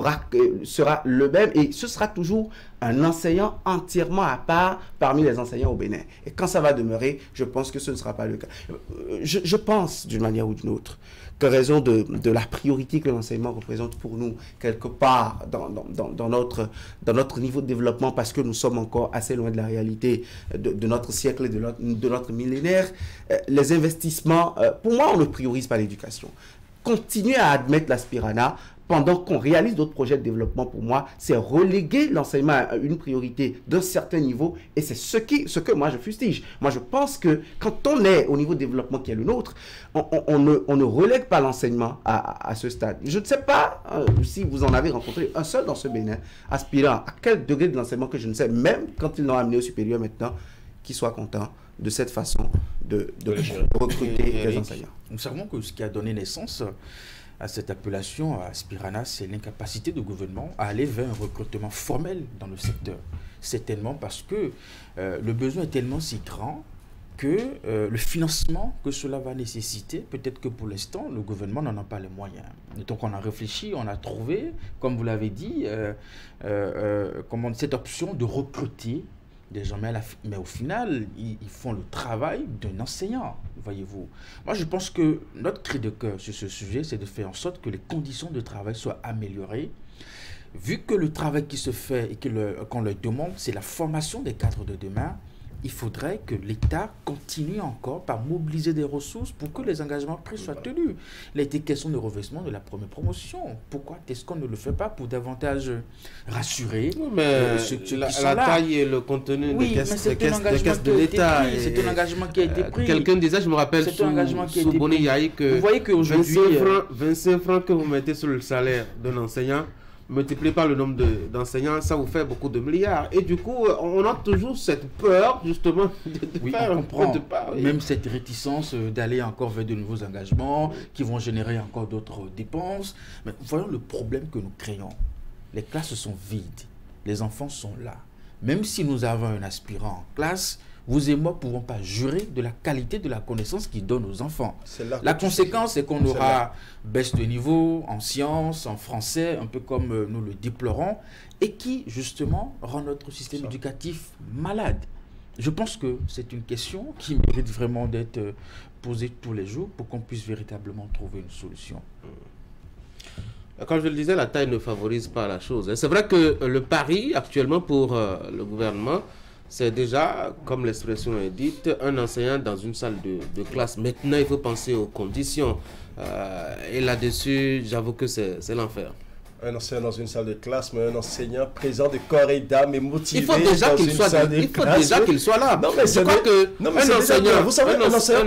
sera le même et ce sera toujours un enseignant entièrement à part parmi les enseignants au Bénin. Et quand ça va demeurer, je pense que ce ne sera pas le cas. Je pense, d'une manière ou d'une autre, que raison de la priorité que l'enseignement représente pour nous, quelque part dans notre niveau de développement, parce que nous sommes encore assez loin de la réalité de notre siècle et de notre millénaire, les investissements, pour moi, on ne priorise pas l'éducation. Continuer à admettre l'aspirana pendant qu'on réalise d'autres projets de développement, pour moi, c'est reléguer l'enseignement à une priorité d'un certain niveau, et c'est ce que moi je fustige. Moi je pense que quand on est au niveau de développement qui est le nôtre, on ne relègue pas l'enseignement à ce stade. Je ne sais pas si vous en avez rencontré un seul dans ce Bénin, aspirant à quel degré de l'enseignement que je ne sais, même quand ils l'ont amené au supérieur maintenant, qui soit content de cette façon de recruter les enseignants. Nous savons que ce qui a donné naissance à cette appellation à aspirana, c'est l'incapacité du gouvernement à aller vers un recrutement formel dans le secteur. Certainement parce que le besoin est tellement si grand que le financement que cela va nécessiter, peut-être que pour l'instant, le gouvernement n'en a pas les moyens. Et donc on a réfléchi, on a trouvé, comme vous l'avez dit, cette option de recruter des gens, mais au final, ils font le travail d'un enseignant, voyez-vous. Moi, je pense que notre cri de cœur sur ce sujet, c'est de faire en sorte que les conditions de travail soient améliorées. Vu que le travail qui se fait et qu'on leur demande, c'est la formation des cadres de demain, il faudrait que l'État continue encore par mobiliser des ressources pour que les engagements pris soient tenus. Il a été question de revêtement de la première promotion. Pourquoi est-ce qu'on ne le fait pas pour davantage rassurer ceux qui sont là? La taille et le contenu des caisses de l'État. C'est un engagement qui a été pris. Quelqu'un disait, je me rappelle, sous Boni Yahi, que vous voyez qu'aujourd'hui 25 francs que vous mettez sur le salaire d'un enseignant, multipliez par le nombre d'enseignants, ça vous fait beaucoup de milliards. Et du coup, on a toujours cette peur, justement, de faire un peu de part. Même cette réticence d'aller encore vers de nouveaux engagements qui vont générer encore d'autres dépenses. Mais voyons le problème que nous créons. Les classes sont vides. Les enfants sont là. Même si nous avons un aspirant en classe, vous et moi ne pouvons pas jurer de la qualité de la connaissance qu'il donne aux enfants. La conséquence, c'est qu'on aura baisse de niveau en sciences, en français, un peu comme nous le déplorons, et qui, justement, rend notre système éducatif malade. Je pense que c'est une question qui mérite vraiment d'être posée tous les jours pour qu'on puisse véritablement trouver une solution. Comme je le disais, la taille ne favorise pas la chose. C'est vrai que le pari actuellement pour le gouvernement, c'est déjà, comme l'expression est dite, un enseignant dans une salle de classe. Maintenant, il faut penser aux conditions. Et là-dessus, j'avoue que c'est l'enfer. Un enseignant dans une salle de classe, mais un enseignant présent de corps et d'âme et motivé. Il faut déjà qu'il soit, là. Non, mais je crois que un enseignant, vous savez,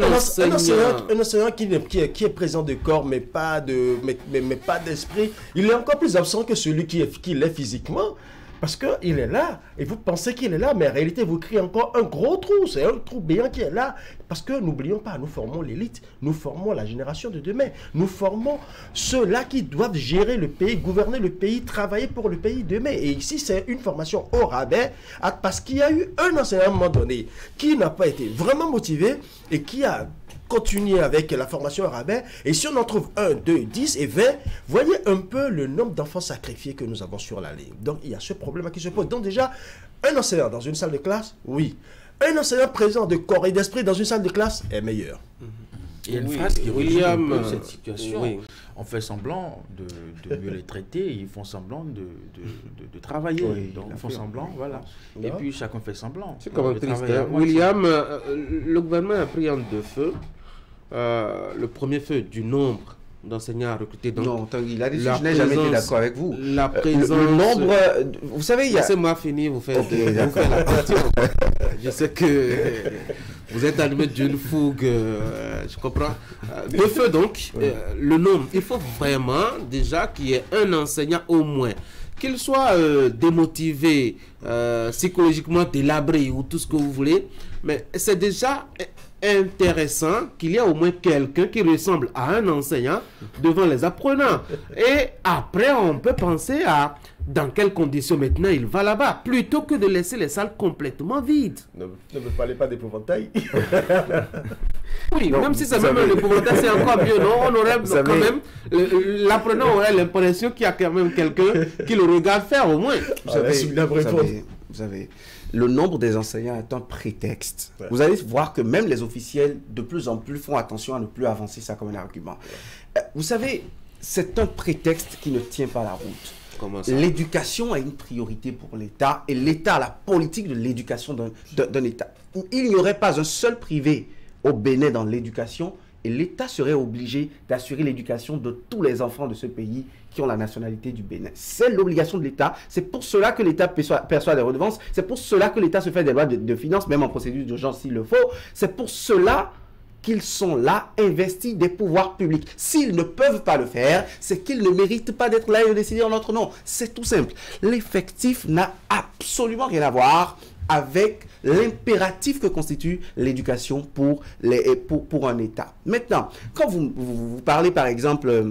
un enseignant qui est présent de corps, mais pas d'esprit, il est encore plus absent que celui qui l'est physiquement. Parce qu'il est là, et vous pensez qu'il est là, mais en réalité, vous créez encore un gros trou. C'est un trou béant qui est là. Parce que n'oublions pas, nous formons l'élite, nous formons la génération de demain. Nous formons ceux-là qui doivent gérer le pays, gouverner le pays, travailler pour le pays demain. Et ici, c'est une formation au rabais, parce qu'il y a eu un enseignant à un moment donné qui n'a pas été vraiment motivé et qui a continuer avec la formation rabais, et si on en trouve 1, 2, 10 et 20, voyez un peu le nombre d'enfants sacrifiés que nous avons sur la ligne. Donc il y a ce problème qui se pose. Donc déjà, un enseignant dans une salle de classe, oui. Un enseignant présent de corps et d'esprit dans une salle de classe est meilleur. Il y a une phrase qui résume un peu cette situation. Oui. On fait semblant de mieux les traiter, ils font semblant de travailler. Oui, donc ils font semblant, voilà. Et puis chacun fait semblant. C'est comme un triste. William, le gouvernement a pris en deux feux. Le premier feu du nombre d'enseignants recrutés. Donc, non, il a dit, je n'ai jamais été d'accord avec vous. La présence... le nombre... Vous savez, il y a... Laissez-moi finir, vous faites la partie. Je sais que vous êtes allumé d'une fougue, je comprends. Deux feux donc, oui. Le nombre. Il faut vraiment déjà qu'il y ait un enseignant au moins, qu'il soit démotivé, psychologiquement délabré ou tout ce que vous voulez, mais c'est déjà intéressant qu'il y ait au moins quelqu'un qui ressemble à un enseignant devant les apprenants. Et après, on peut penser à dans quelles conditions maintenant il va là-bas, plutôt que de laisser les salles complètement vides. Ne me parlez pas d'épouvantail. Oui, non, même si c'est même l'épouvantail, c'est encore mieux, non? On aurait quand même, l'apprenant aurait l'impression qu'il y a quand même quelqu'un qui le regarde faire au moins. Vous savez, le nombre des enseignants est un prétexte. Ouais. Vous allez voir que même les officiels, de plus en plus, font attention à ne plus avancer ça comme un argument. Ouais. Vous savez, c'est un prétexte qui ne tient pas la route. L'éducation a une priorité pour l'État et l'État a la politique de l'éducation d'un État. Il n'y aurait pas un seul privé au Bénin dans l'éducation et l'État serait obligé d'assurer l'éducation de tous les enfants de ce pays qui ont la nationalité du Bénin. C'est l'obligation de l'État. C'est pour cela que l'État perçoit des redevances. C'est pour cela que l'État se fait des lois de finances, même en procédure d'urgence s'il le faut. C'est pour cela qu'ils sont là, investis des pouvoirs publics. S'ils ne peuvent pas le faire, c'est qu'ils ne méritent pas d'être là et de décider en notre nom. C'est tout simple. L'effectif n'a absolument rien à voir avec l'impératif que constitue l'éducation pour un État. Maintenant, quand vous parlez par exemple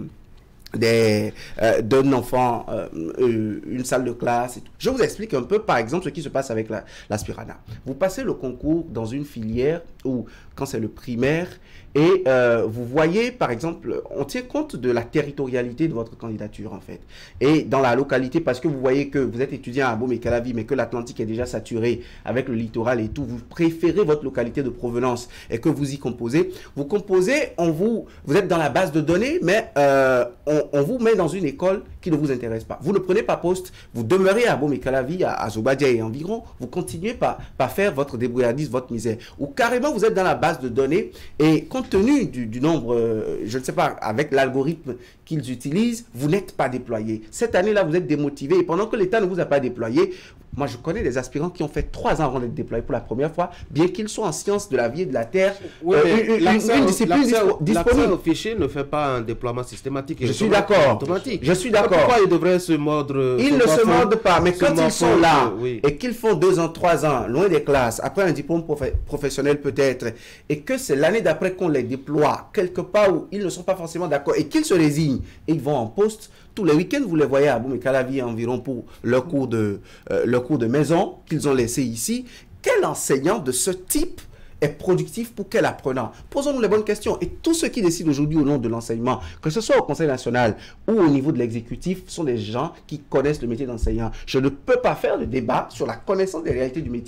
d'un enfant, une salle de classe et tout. Je vous explique un peu par exemple ce qui se passe avec l'aspirana. Vous passez le concours dans une filière où quand c'est le primaire et vous voyez par exemple, on tient compte de la territorialité de votre candidature en fait. Et dans la localité, parce que vous voyez que vous êtes étudiant à Abomey-Calavi mais que l'Atlantique est déjà saturé avec le littoral et tout, vous préférez votre localité de provenance et que vous y composez. Vous composez, vous êtes dans la base de données mais on vous met dans une école qui ne vous intéresse pas. Vous ne prenez pas poste, vous demeurez à Abomey-Calavi, à Zobadia et environ, vous continuez par faire votre débrouillardise, votre misère. Ou carrément vous êtes dans la base de données et compte tenu du nombre, je ne sais pas, avec l'algorithme qu'ils utilisent, vous n'êtes pas déployé. Cette année-là, vous êtes démotivé et pendant que l'État ne vous a pas déployé, moi je connais des aspirants qui ont fait 3 ans avant d'être déployés pour la première fois, bien qu'ils soient en sciences de la vie et de la terre. Oui, une discipline disponible. Au fichier ne fait pas un déploiement systématique. Je suis d'accord. Je suis d'accord. Pourquoi ils devraient se mordre? Ils ne se mordent pas, mais quand ils sont là et qu'ils font 2 ans, 3 ans, loin des classes, après un diplôme professionnel peut-être, et que c'est l'année d'après qu'on les déploie quelque part où ils ne sont pas forcément d'accord et qu'ils se résignent et ils vont en poste, tous les week-ends, vous les voyez à Abomey-Calavi environ pour leur cours de maison qu'ils ont laissé ici. Quel enseignant de ce type est productif pour quel apprenant? Posons-nous les bonnes questions. Et tous ceux qui décident aujourd'hui au nom de l'enseignement, que ce soit au Conseil national ou au niveau de l'exécutif, sont des gens qui connaissent le métier d'enseignant. Je ne peux pas faire de débat sur la connaissance des réalités du métier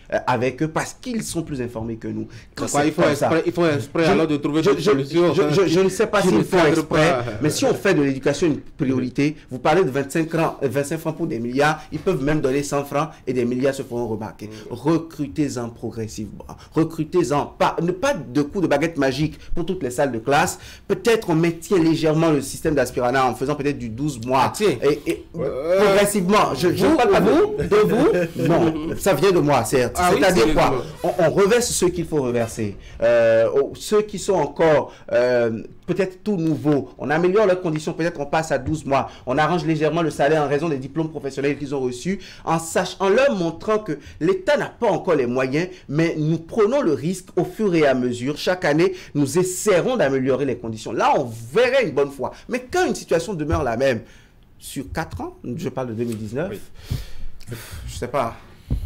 avec eux parce qu'ils sont plus informés que nous. Il faut exprès alors de trouver des solutions. Je ne sais pas s'il faut exprès, mais si on fait de l'éducation une priorité, vous parlez de 25 francs pour des milliards, ils peuvent même donner 100 francs et des milliards se feront remarquer. Recrutez-en progressivement. Recrutez-en. Pas de coup de baguette magique pour toutes les salles de classe. Peut-être on maintient légèrement le système d'aspiranat en faisant peut-être du 12 mois. Progressivement. Je ne parle pas de vous. Non, ça vient de moi, certes. C'est-à-dire quoi? On reverse ce qu'il faut reverser. Ceux qui sont encore peut-être tout nouveaux, on améliore leurs conditions, peut-être on passe à 12 mois, on arrange légèrement le salaire en raison des diplômes professionnels qu'ils ont reçus, en leur montrant que l'État n'a pas encore les moyens, mais nous prenons le risque au fur et à mesure. Chaque année, nous essaierons d'améliorer les conditions. Là, on verrait une bonne fois. Mais quand une situation demeure la même, sur 4 ans, je parle de 2019, je sais pas.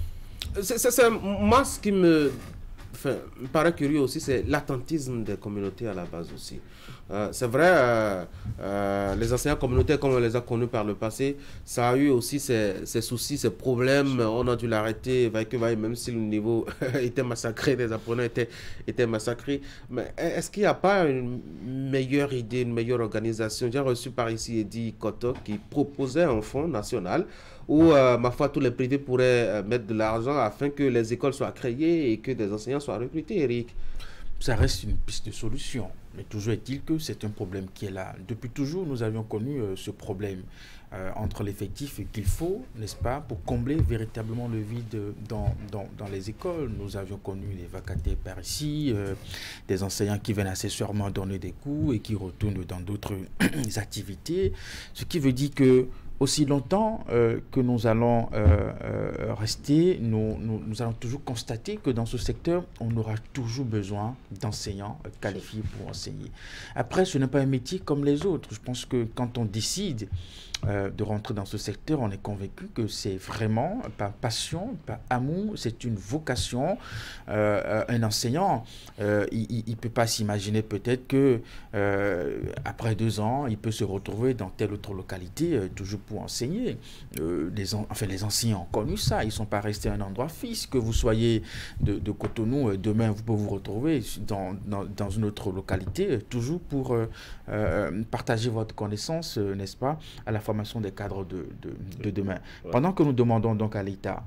Moi, ce qui me paraît curieux aussi, c'est l'attentisme des communautés à la base aussi. C'est vrai, les enseignants communautaires, comme on les a connus par le passé, ça a eu aussi ses soucis, ses problèmes. On a dû l'arrêter, même si le niveau était massacré, les apprenants étaient massacrés. Mais est-ce qu'il n'y a pas une meilleure idée, une meilleure organisation? J'ai reçu par ici Eddy Koto qui proposait un fonds national où, ma foi, tous les privés pourraient mettre de l'argent afin que les écoles soient créées et que des enseignants soient recrutés, Eric. Ça reste une piste de solution. Mais toujours est-il que c'est un problème qui est là. Depuis toujours, nous avions connu ce problème entre l'effectif qu'il faut, n'est-ce pas, pour combler véritablement le vide dans les écoles. Nous avions connu les vacataires par ici, des enseignants qui viennent accessoirement donner des cours et qui retournent dans d'autres activités. Ce qui veut dire que aussi longtemps que nous allons rester, nous allons toujours constater que dans ce secteur, on aura toujours besoin d'enseignants qualifiés pour enseigner. Après, ce n'est pas un métier comme les autres. Je pense que quand on décide de rentrer dans ce secteur, on est convaincu que c'est vraiment par passion, par amour, c'est une vocation. Un enseignant, il ne peut pas s'imaginer peut-être que après 2 ans, il peut se retrouver dans telle autre localité, toujours pour enseigner. Les enseignants ont connu ça, ils ne sont pas restés à un endroit fixe. Que vous soyez de Cotonou, demain vous pouvez vous retrouver dans une autre localité, toujours pour partager votre connaissance, n'est-ce pas, à la formation des cadres de demain. Pendant que nous demandons donc à l'État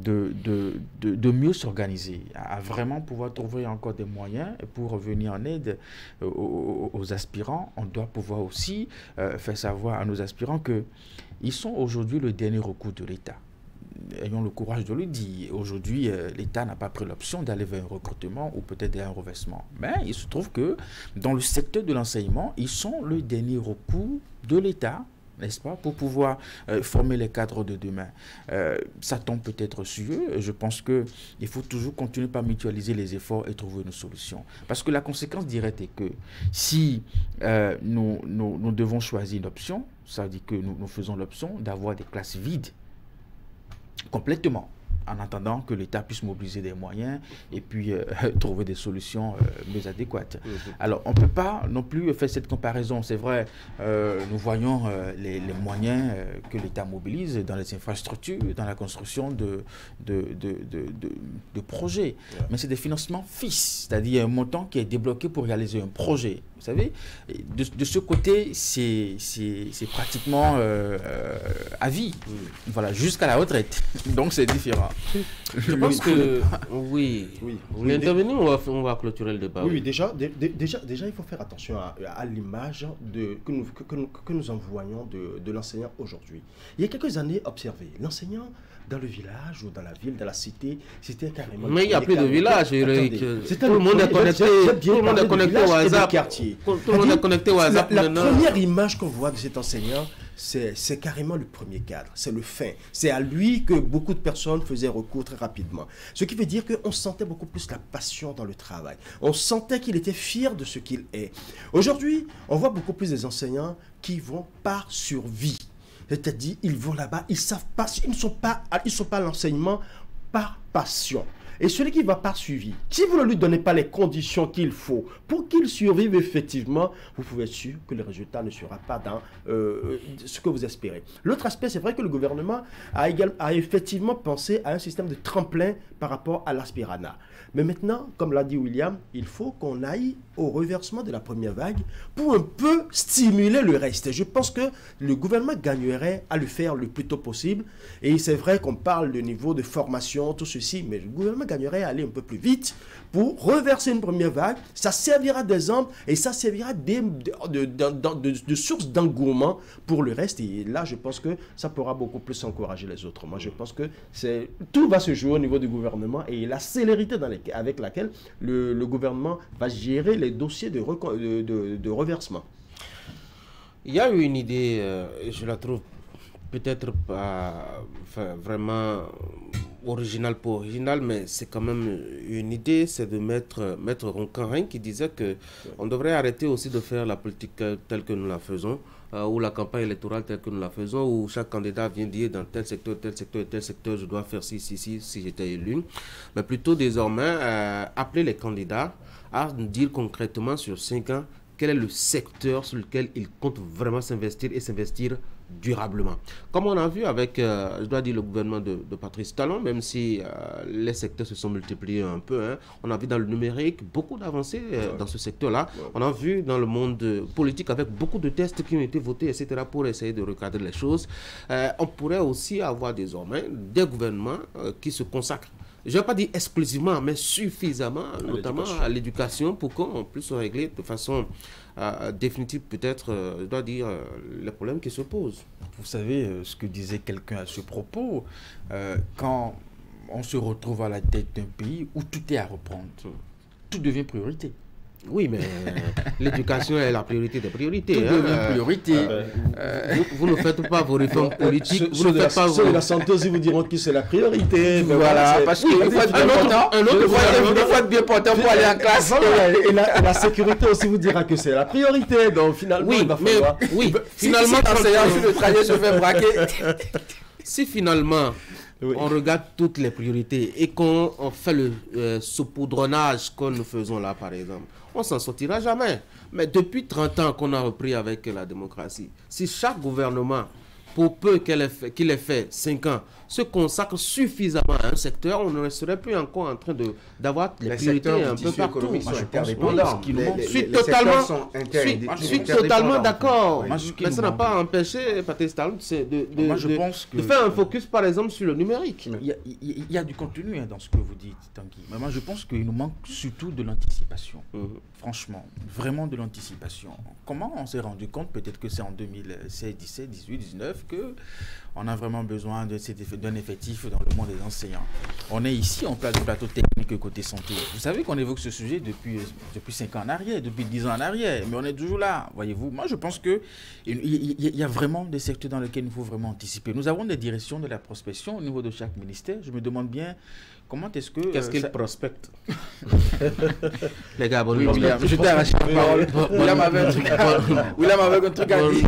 de mieux s'organiser, à vraiment pouvoir trouver encore des moyens pour venir en aide aux aspirants, on doit pouvoir aussi faire savoir à nos aspirants qu'ils sont aujourd'hui le dernier recours de l'État. Ayons le courage de le dire. Aujourd'hui, l'État n'a pas pris l'option d'aller vers un recrutement ou peut-être vers un reversement. Mais il se trouve que dans le secteur de l'enseignement, ils sont le dernier recours de l'État, n'est-ce pas, pour pouvoir former les cadres de demain. Ça tombe peut-être sur eux. Je pense qu'il faut toujours continuer par mutualiser les efforts et trouver une solution. Parce que la conséquence directe est que si nous devons choisir une option, ça veut dire que nous faisons l'option d'avoir des classes vides complètement, en attendant que l'État puisse mobiliser des moyens et puis trouver des solutions mieux adéquates. Alors, on ne peut pas non plus faire cette comparaison. C'est vrai, nous voyons les moyens que l'État mobilise dans les infrastructures, dans la construction de projets. Mais c'est des financements fixes, c'est-à-dire un montant qui est débloqué pour réaliser un projet. Vous savez, de ce côté, c'est pratiquement à vie, voilà, jusqu'à la retraite. Donc, c'est différent. Je pense que oui. Intervenir, on va clôturer le débat. Oui, déjà, il faut faire attention à l'image que nous envoyons de l'enseignant aujourd'hui. Il y a quelques années, observez, l'enseignant dans le village ou dans la ville, dans la cité, c'était carrément... Mais il n'y a plus de village, Eric. Tout le monde est connecté. Tout le monde est connecté au hasard. Tout le monde est connecté au hasard. La première image qu'on voit de cet enseignant, c'est carrément le premier cadre, c'est le fin. C'est à lui que beaucoup de personnes faisaient recours très rapidement. Ce qui veut dire qu'on sentait beaucoup plus la passion dans le travail. On sentait qu'il était fier de ce qu'il est. Aujourd'hui, on voit beaucoup plus des enseignants qui vont par survie. C'est-à-dire, ils vont là-bas, ils savent pas, ils ne sont pas à l'enseignement par passion. Et celui qui ne va pas suivre, si vous ne lui donnez pas les conditions qu'il faut pour qu'il survive effectivement, vous pouvez être sûr que le résultat ne sera pas dans ce que vous espérez. L'autre aspect, c'est vrai que le gouvernement a effectivement pensé à un système de tremplin par rapport à l'aspirana. Mais maintenant, comme l'a dit William, il faut qu'on aille au reversement de la première vague pour un peu stimuler le reste. Je pense que le gouvernement gagnerait à le faire le plus tôt possible. Et c'est vrai qu'on parle de niveau de formation, tout ceci, mais le gouvernement gagnerait à aller un peu plus vite pour reverser une première vague. Ça servira d'exemple et ça servira de source d'engouement pour le reste. Et là, je pense que ça pourra beaucoup plus encourager les autres. Moi, je pense que tout va se jouer au niveau du gouvernement et la célérité avec laquelle le gouvernement va gérer les dossiers de reversement. Il y a eu une idée, je la trouve peut-être pas vraiment originale pour originale, mais c'est quand même une idée, c'est de Maître Roncarin qui disait qu'on devrait arrêter aussi de faire la politique telle que nous la faisons, ou la campagne électorale telle que nous la faisons, où chaque candidat vient dire dans tel secteur, je dois faire ci, si j'étais élu. Mais plutôt désormais, appeler les candidats à nous dire concrètement sur 5 ans quel est le secteur sur lequel ils comptent vraiment s'investir et s'investir durablement. Comme on a vu avec, je dois dire, le gouvernement de Patrice Talon, même si les secteurs se sont multipliés un peu, hein, on a vu dans le numérique beaucoup d'avancées dans ce secteur-là. On a vu dans le monde politique avec beaucoup de tests qui ont été votés, etc., pour essayer de recadrer les choses. On pourrait aussi avoir désormais des gouvernements qui se consacrent, je ne vais pas dire exclusivement, mais suffisamment, notamment à l'éducation, pour qu'on puisse régler de façon définitive, peut-être, je dois dire, les problèmes qui se posent. Vous savez ce que disait quelqu'un à ce propos, quand on se retrouve à la tête d'un pays où tout est à reprendre, tout devient priorité. Oui, mais l'éducation est la priorité des priorités. Tout devient priorité. Vous ne faites pas vos réformes politiques. Ceux de la santé aussi vous diront que c'est la priorité. Mais voilà, parce qu'il faut être bien portant. Il faut être bien portant pour aller en classe. Et la sécurité aussi vous dira que c'est la priorité. Donc finalement, il va falloir... finalement, si le trajet se fait braquer... Si finalement... Oui. On regarde toutes les priorités et qu'on fait le saupoudronnage que nous faisons là, par exemple, on s'en sortira jamais. Mais depuis 30 ans qu'on a repris avec la démocratie, si chaque gouvernement, pour peu qu'il ait fait 5 ans, se consacre suffisamment à un secteur, on ne serait plus encore en train d'avoir les priorités un peu partout. Je suis totalement d'accord. Mais ça n'a pas empêché Patrice Talon de faire un focus, par exemple, sur le numérique. Il y a du contenu dans ce que vous dites, Tanguy. Mais moi, je pense qu'il nous manque surtout de l'anticipation. Franchement, vraiment de l'anticipation. Comment on s'est rendu compte, peut-être que c'est en 2016, 17, 18, 19, qu'on a vraiment besoin d'un effectif dans le monde des enseignants. On est ici, on parle du plateau technique côté santé. Vous savez qu'on évoque ce sujet depuis 5 ans en arrière, depuis 10 ans en arrière, mais on est toujours là, voyez-vous. Moi, je pense qu'il y a vraiment des secteurs dans lesquels il faut vraiment anticiper. Nous avons des directions de la prospection au niveau de chaque ministère. Je me demande bien comment est-ce que... Qu'est-ce qu'ils prospectent? Les gars, oui, William, je t'ai arraché la parole. William avait un truc à dire.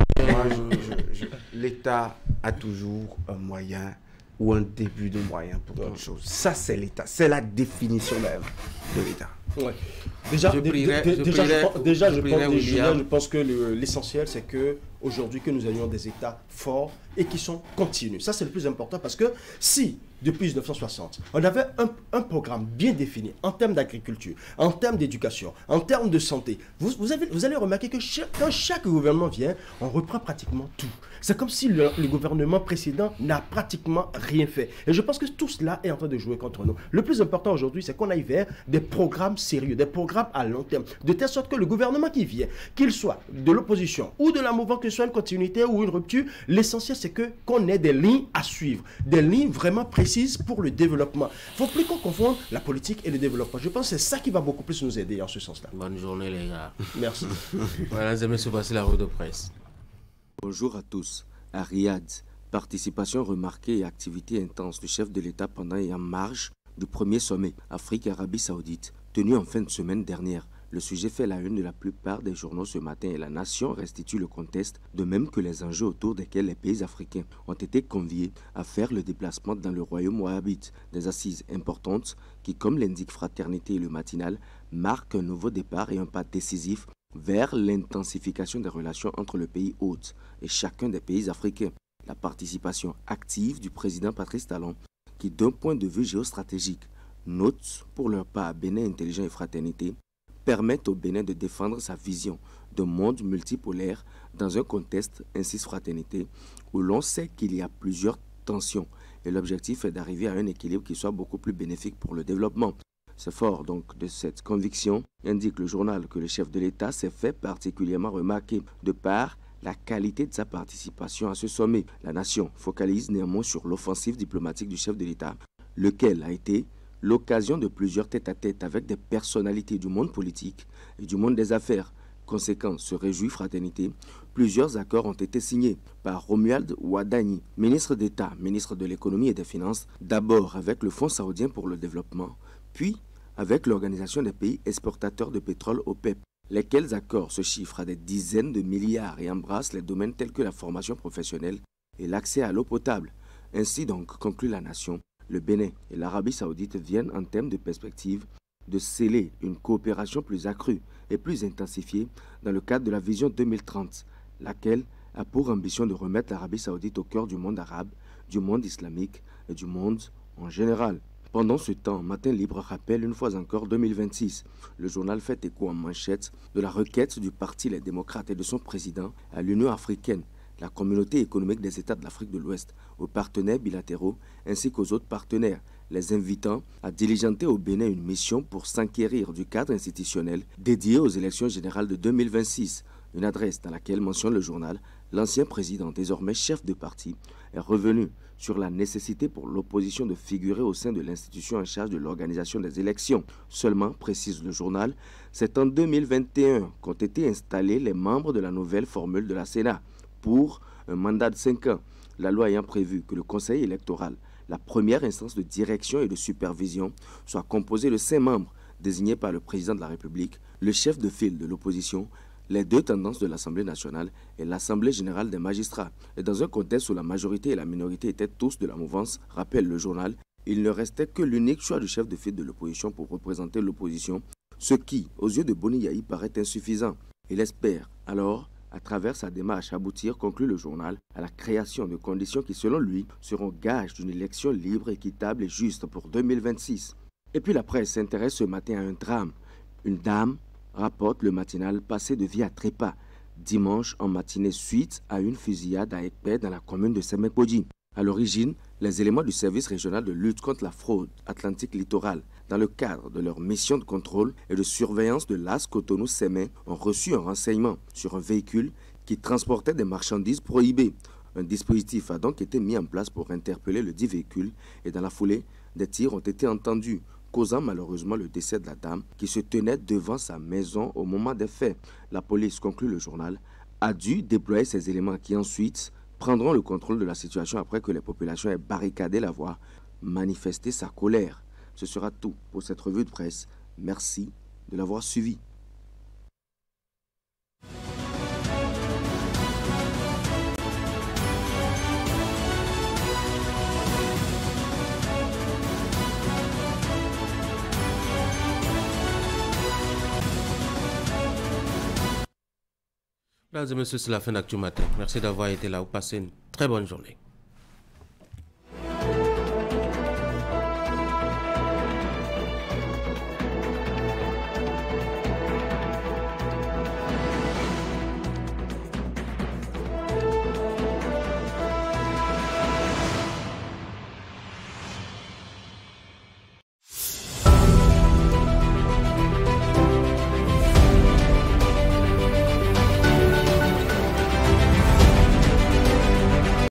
L'État a toujours un moyen ou un début de moyen pour quelque chose. Ça, c'est l'État. C'est la définition même de l'État. Ouais. Je pense que l'essentiel, c'est que aujourd'hui que nous ayons des États forts et qui sont continus. Ça, c'est le plus important parce que si, depuis 1960, on avait un programme bien défini en termes d'agriculture, en termes d'éducation, en termes de santé, vous allez remarquer que quand chaque gouvernement vient, on reprend pratiquement tout. C'est comme si le gouvernement précédent n'a pratiquement rien fait. Et je pense que tout cela est en train de jouer contre nous. Le plus important aujourd'hui, c'est qu'on aille vers des programmes sérieux, des programmes à long terme, de telle sorte que le gouvernement qui vient, qu'il soit de l'opposition ou de la mouvance, que ce soit une continuité ou une rupture, l'essentiel c'est qu'on ait des lignes à suivre, des lignes vraiment précises pour le développement. Il ne faut plus qu'on confonde la politique et le développement. Je pense que c'est ça qui va beaucoup plus nous aider en ce sens-là. Bonne journée les gars. Merci. Voilà, les amis, se passer la revue de presse. Bonjour à tous. À Riyad, participation remarquée et activité intense du chef de l'État pendant et en marge du premier sommet Afrique-Arabie Saoudite, tenu en fin de semaine dernière. Le sujet fait la une de la plupart des journaux ce matin et la nation restitue le contexte, de même que les enjeux autour desquels les pays africains ont été conviés à faire le déplacement dans le royaume wahhabite. Des assises importantes qui, comme l'indique Fraternité et le matinal, marquent un nouveau départ et un pas décisif vers l'intensification des relations entre le pays hôte et chacun des pays africains. La participation active du président Patrice Talon, qui d'un point de vue géostratégique, note pour leur part Bénin intelligent et fraternité, permettent au Bénin de défendre sa vision d'un monde multipolaire dans un contexte, insiste Fraternité, où l'on sait qu'il y a plusieurs tensions et l'objectif est d'arriver à un équilibre qui soit beaucoup plus bénéfique pour le développement. C'est fort donc de cette conviction, indique le journal, que le chef de l'État s'est fait particulièrement remarquer de par la qualité de sa participation à ce sommet. La nation focalise néanmoins sur l'offensive diplomatique du chef de l'État, lequel a été l'occasion de plusieurs tête-à-tête avec des personnalités du monde politique et du monde des affaires. Conséquence, se réjouit Fraternité, plusieurs accords ont été signés par Romuald Wadani, ministre d'État, ministre de l'économie et des finances, d'abord avec le Fonds saoudien pour le développement, puis avec l'Organisation des pays exportateurs de pétrole OPEP, lesquels accords se chiffrent à des dizaines de milliards et embrassent les domaines tels que la formation professionnelle et l'accès à l'eau potable. Ainsi donc, conclut la nation, le Bénin et l'Arabie saoudite viennent en termes de perspective de sceller une coopération plus accrue et plus intensifiée dans le cadre de la vision 2030, laquelle a pour ambition de remettre l'Arabie saoudite au cœur du monde arabe, du monde islamique et du monde en général. Pendant ce temps, Matin Libre rappelle une fois encore 2026. Le journal fait écho en manchette de la requête du Parti Les Démocrates et de son président à l'Union africaine, la communauté économique des États de l'Afrique de l'Ouest, aux partenaires bilatéraux ainsi qu'aux autres partenaires, les invitant à diligenter au Bénin une mission pour s'enquérir du cadre institutionnel dédié aux élections générales de 2026. Une adresse dans laquelle mentionne le journal, l'ancien président, désormais chef de parti, est revenu sur la nécessité pour l'opposition de figurer au sein de l'institution en charge de l'organisation des élections. Seulement, précise le journal, c'est en 2021 qu'ont été installés les membres de la nouvelle formule de la Sénat pour un mandat de 5 ans, la loi ayant prévu que le Conseil électoral, la première instance de direction et de supervision, soit composé de 5 membres désignés par le président de la République, le chef de file de l'opposition, les 2 tendances de l'Assemblée nationale et l'Assemblée générale des magistrats. Et dans un contexte où la majorité et la minorité étaient tous de la mouvance, rappelle le journal, il ne restait que l'unique choix du chef de file de l'opposition pour représenter l'opposition, ce qui, aux yeux de Boni Yahi, paraît insuffisant. Il espère alors, à travers sa démarche, aboutir, conclut le journal, à la création de conditions qui, selon lui, seront gages d'une élection libre, équitable et juste pour 2026. Et puis la presse s'intéresse ce matin à un drame. Une dame, rapporte le matinal, passée de vie à trépas, dimanche en matinée suite à une fusillade à Ekpé dans la commune de Semekpodji. À l'origine, les éléments du service régional de lutte contre la fraude Atlantique littorale, dans le cadre de leur mission de contrôle et de surveillance de l'AS Cotonou-Sémé, ont reçu un renseignement sur un véhicule qui transportait des marchandises prohibées. Un dispositif a donc été mis en place pour interpeller le dit véhicule et dans la foulée, des tirs ont été entendus, causant malheureusement le décès de la dame qui se tenait devant sa maison au moment des faits. La police, conclut le journal, a dû déployer ces éléments qui ensuite prendront le contrôle de la situation après que les populations aient barricadé la voie, manifesté sa colère. Ce sera tout pour cette revue de presse. Merci de l'avoir suivi. Mesdames et messieurs, c'est la fin d'Actu Matin. Merci d'avoir été là. Vous passez une très bonne journée.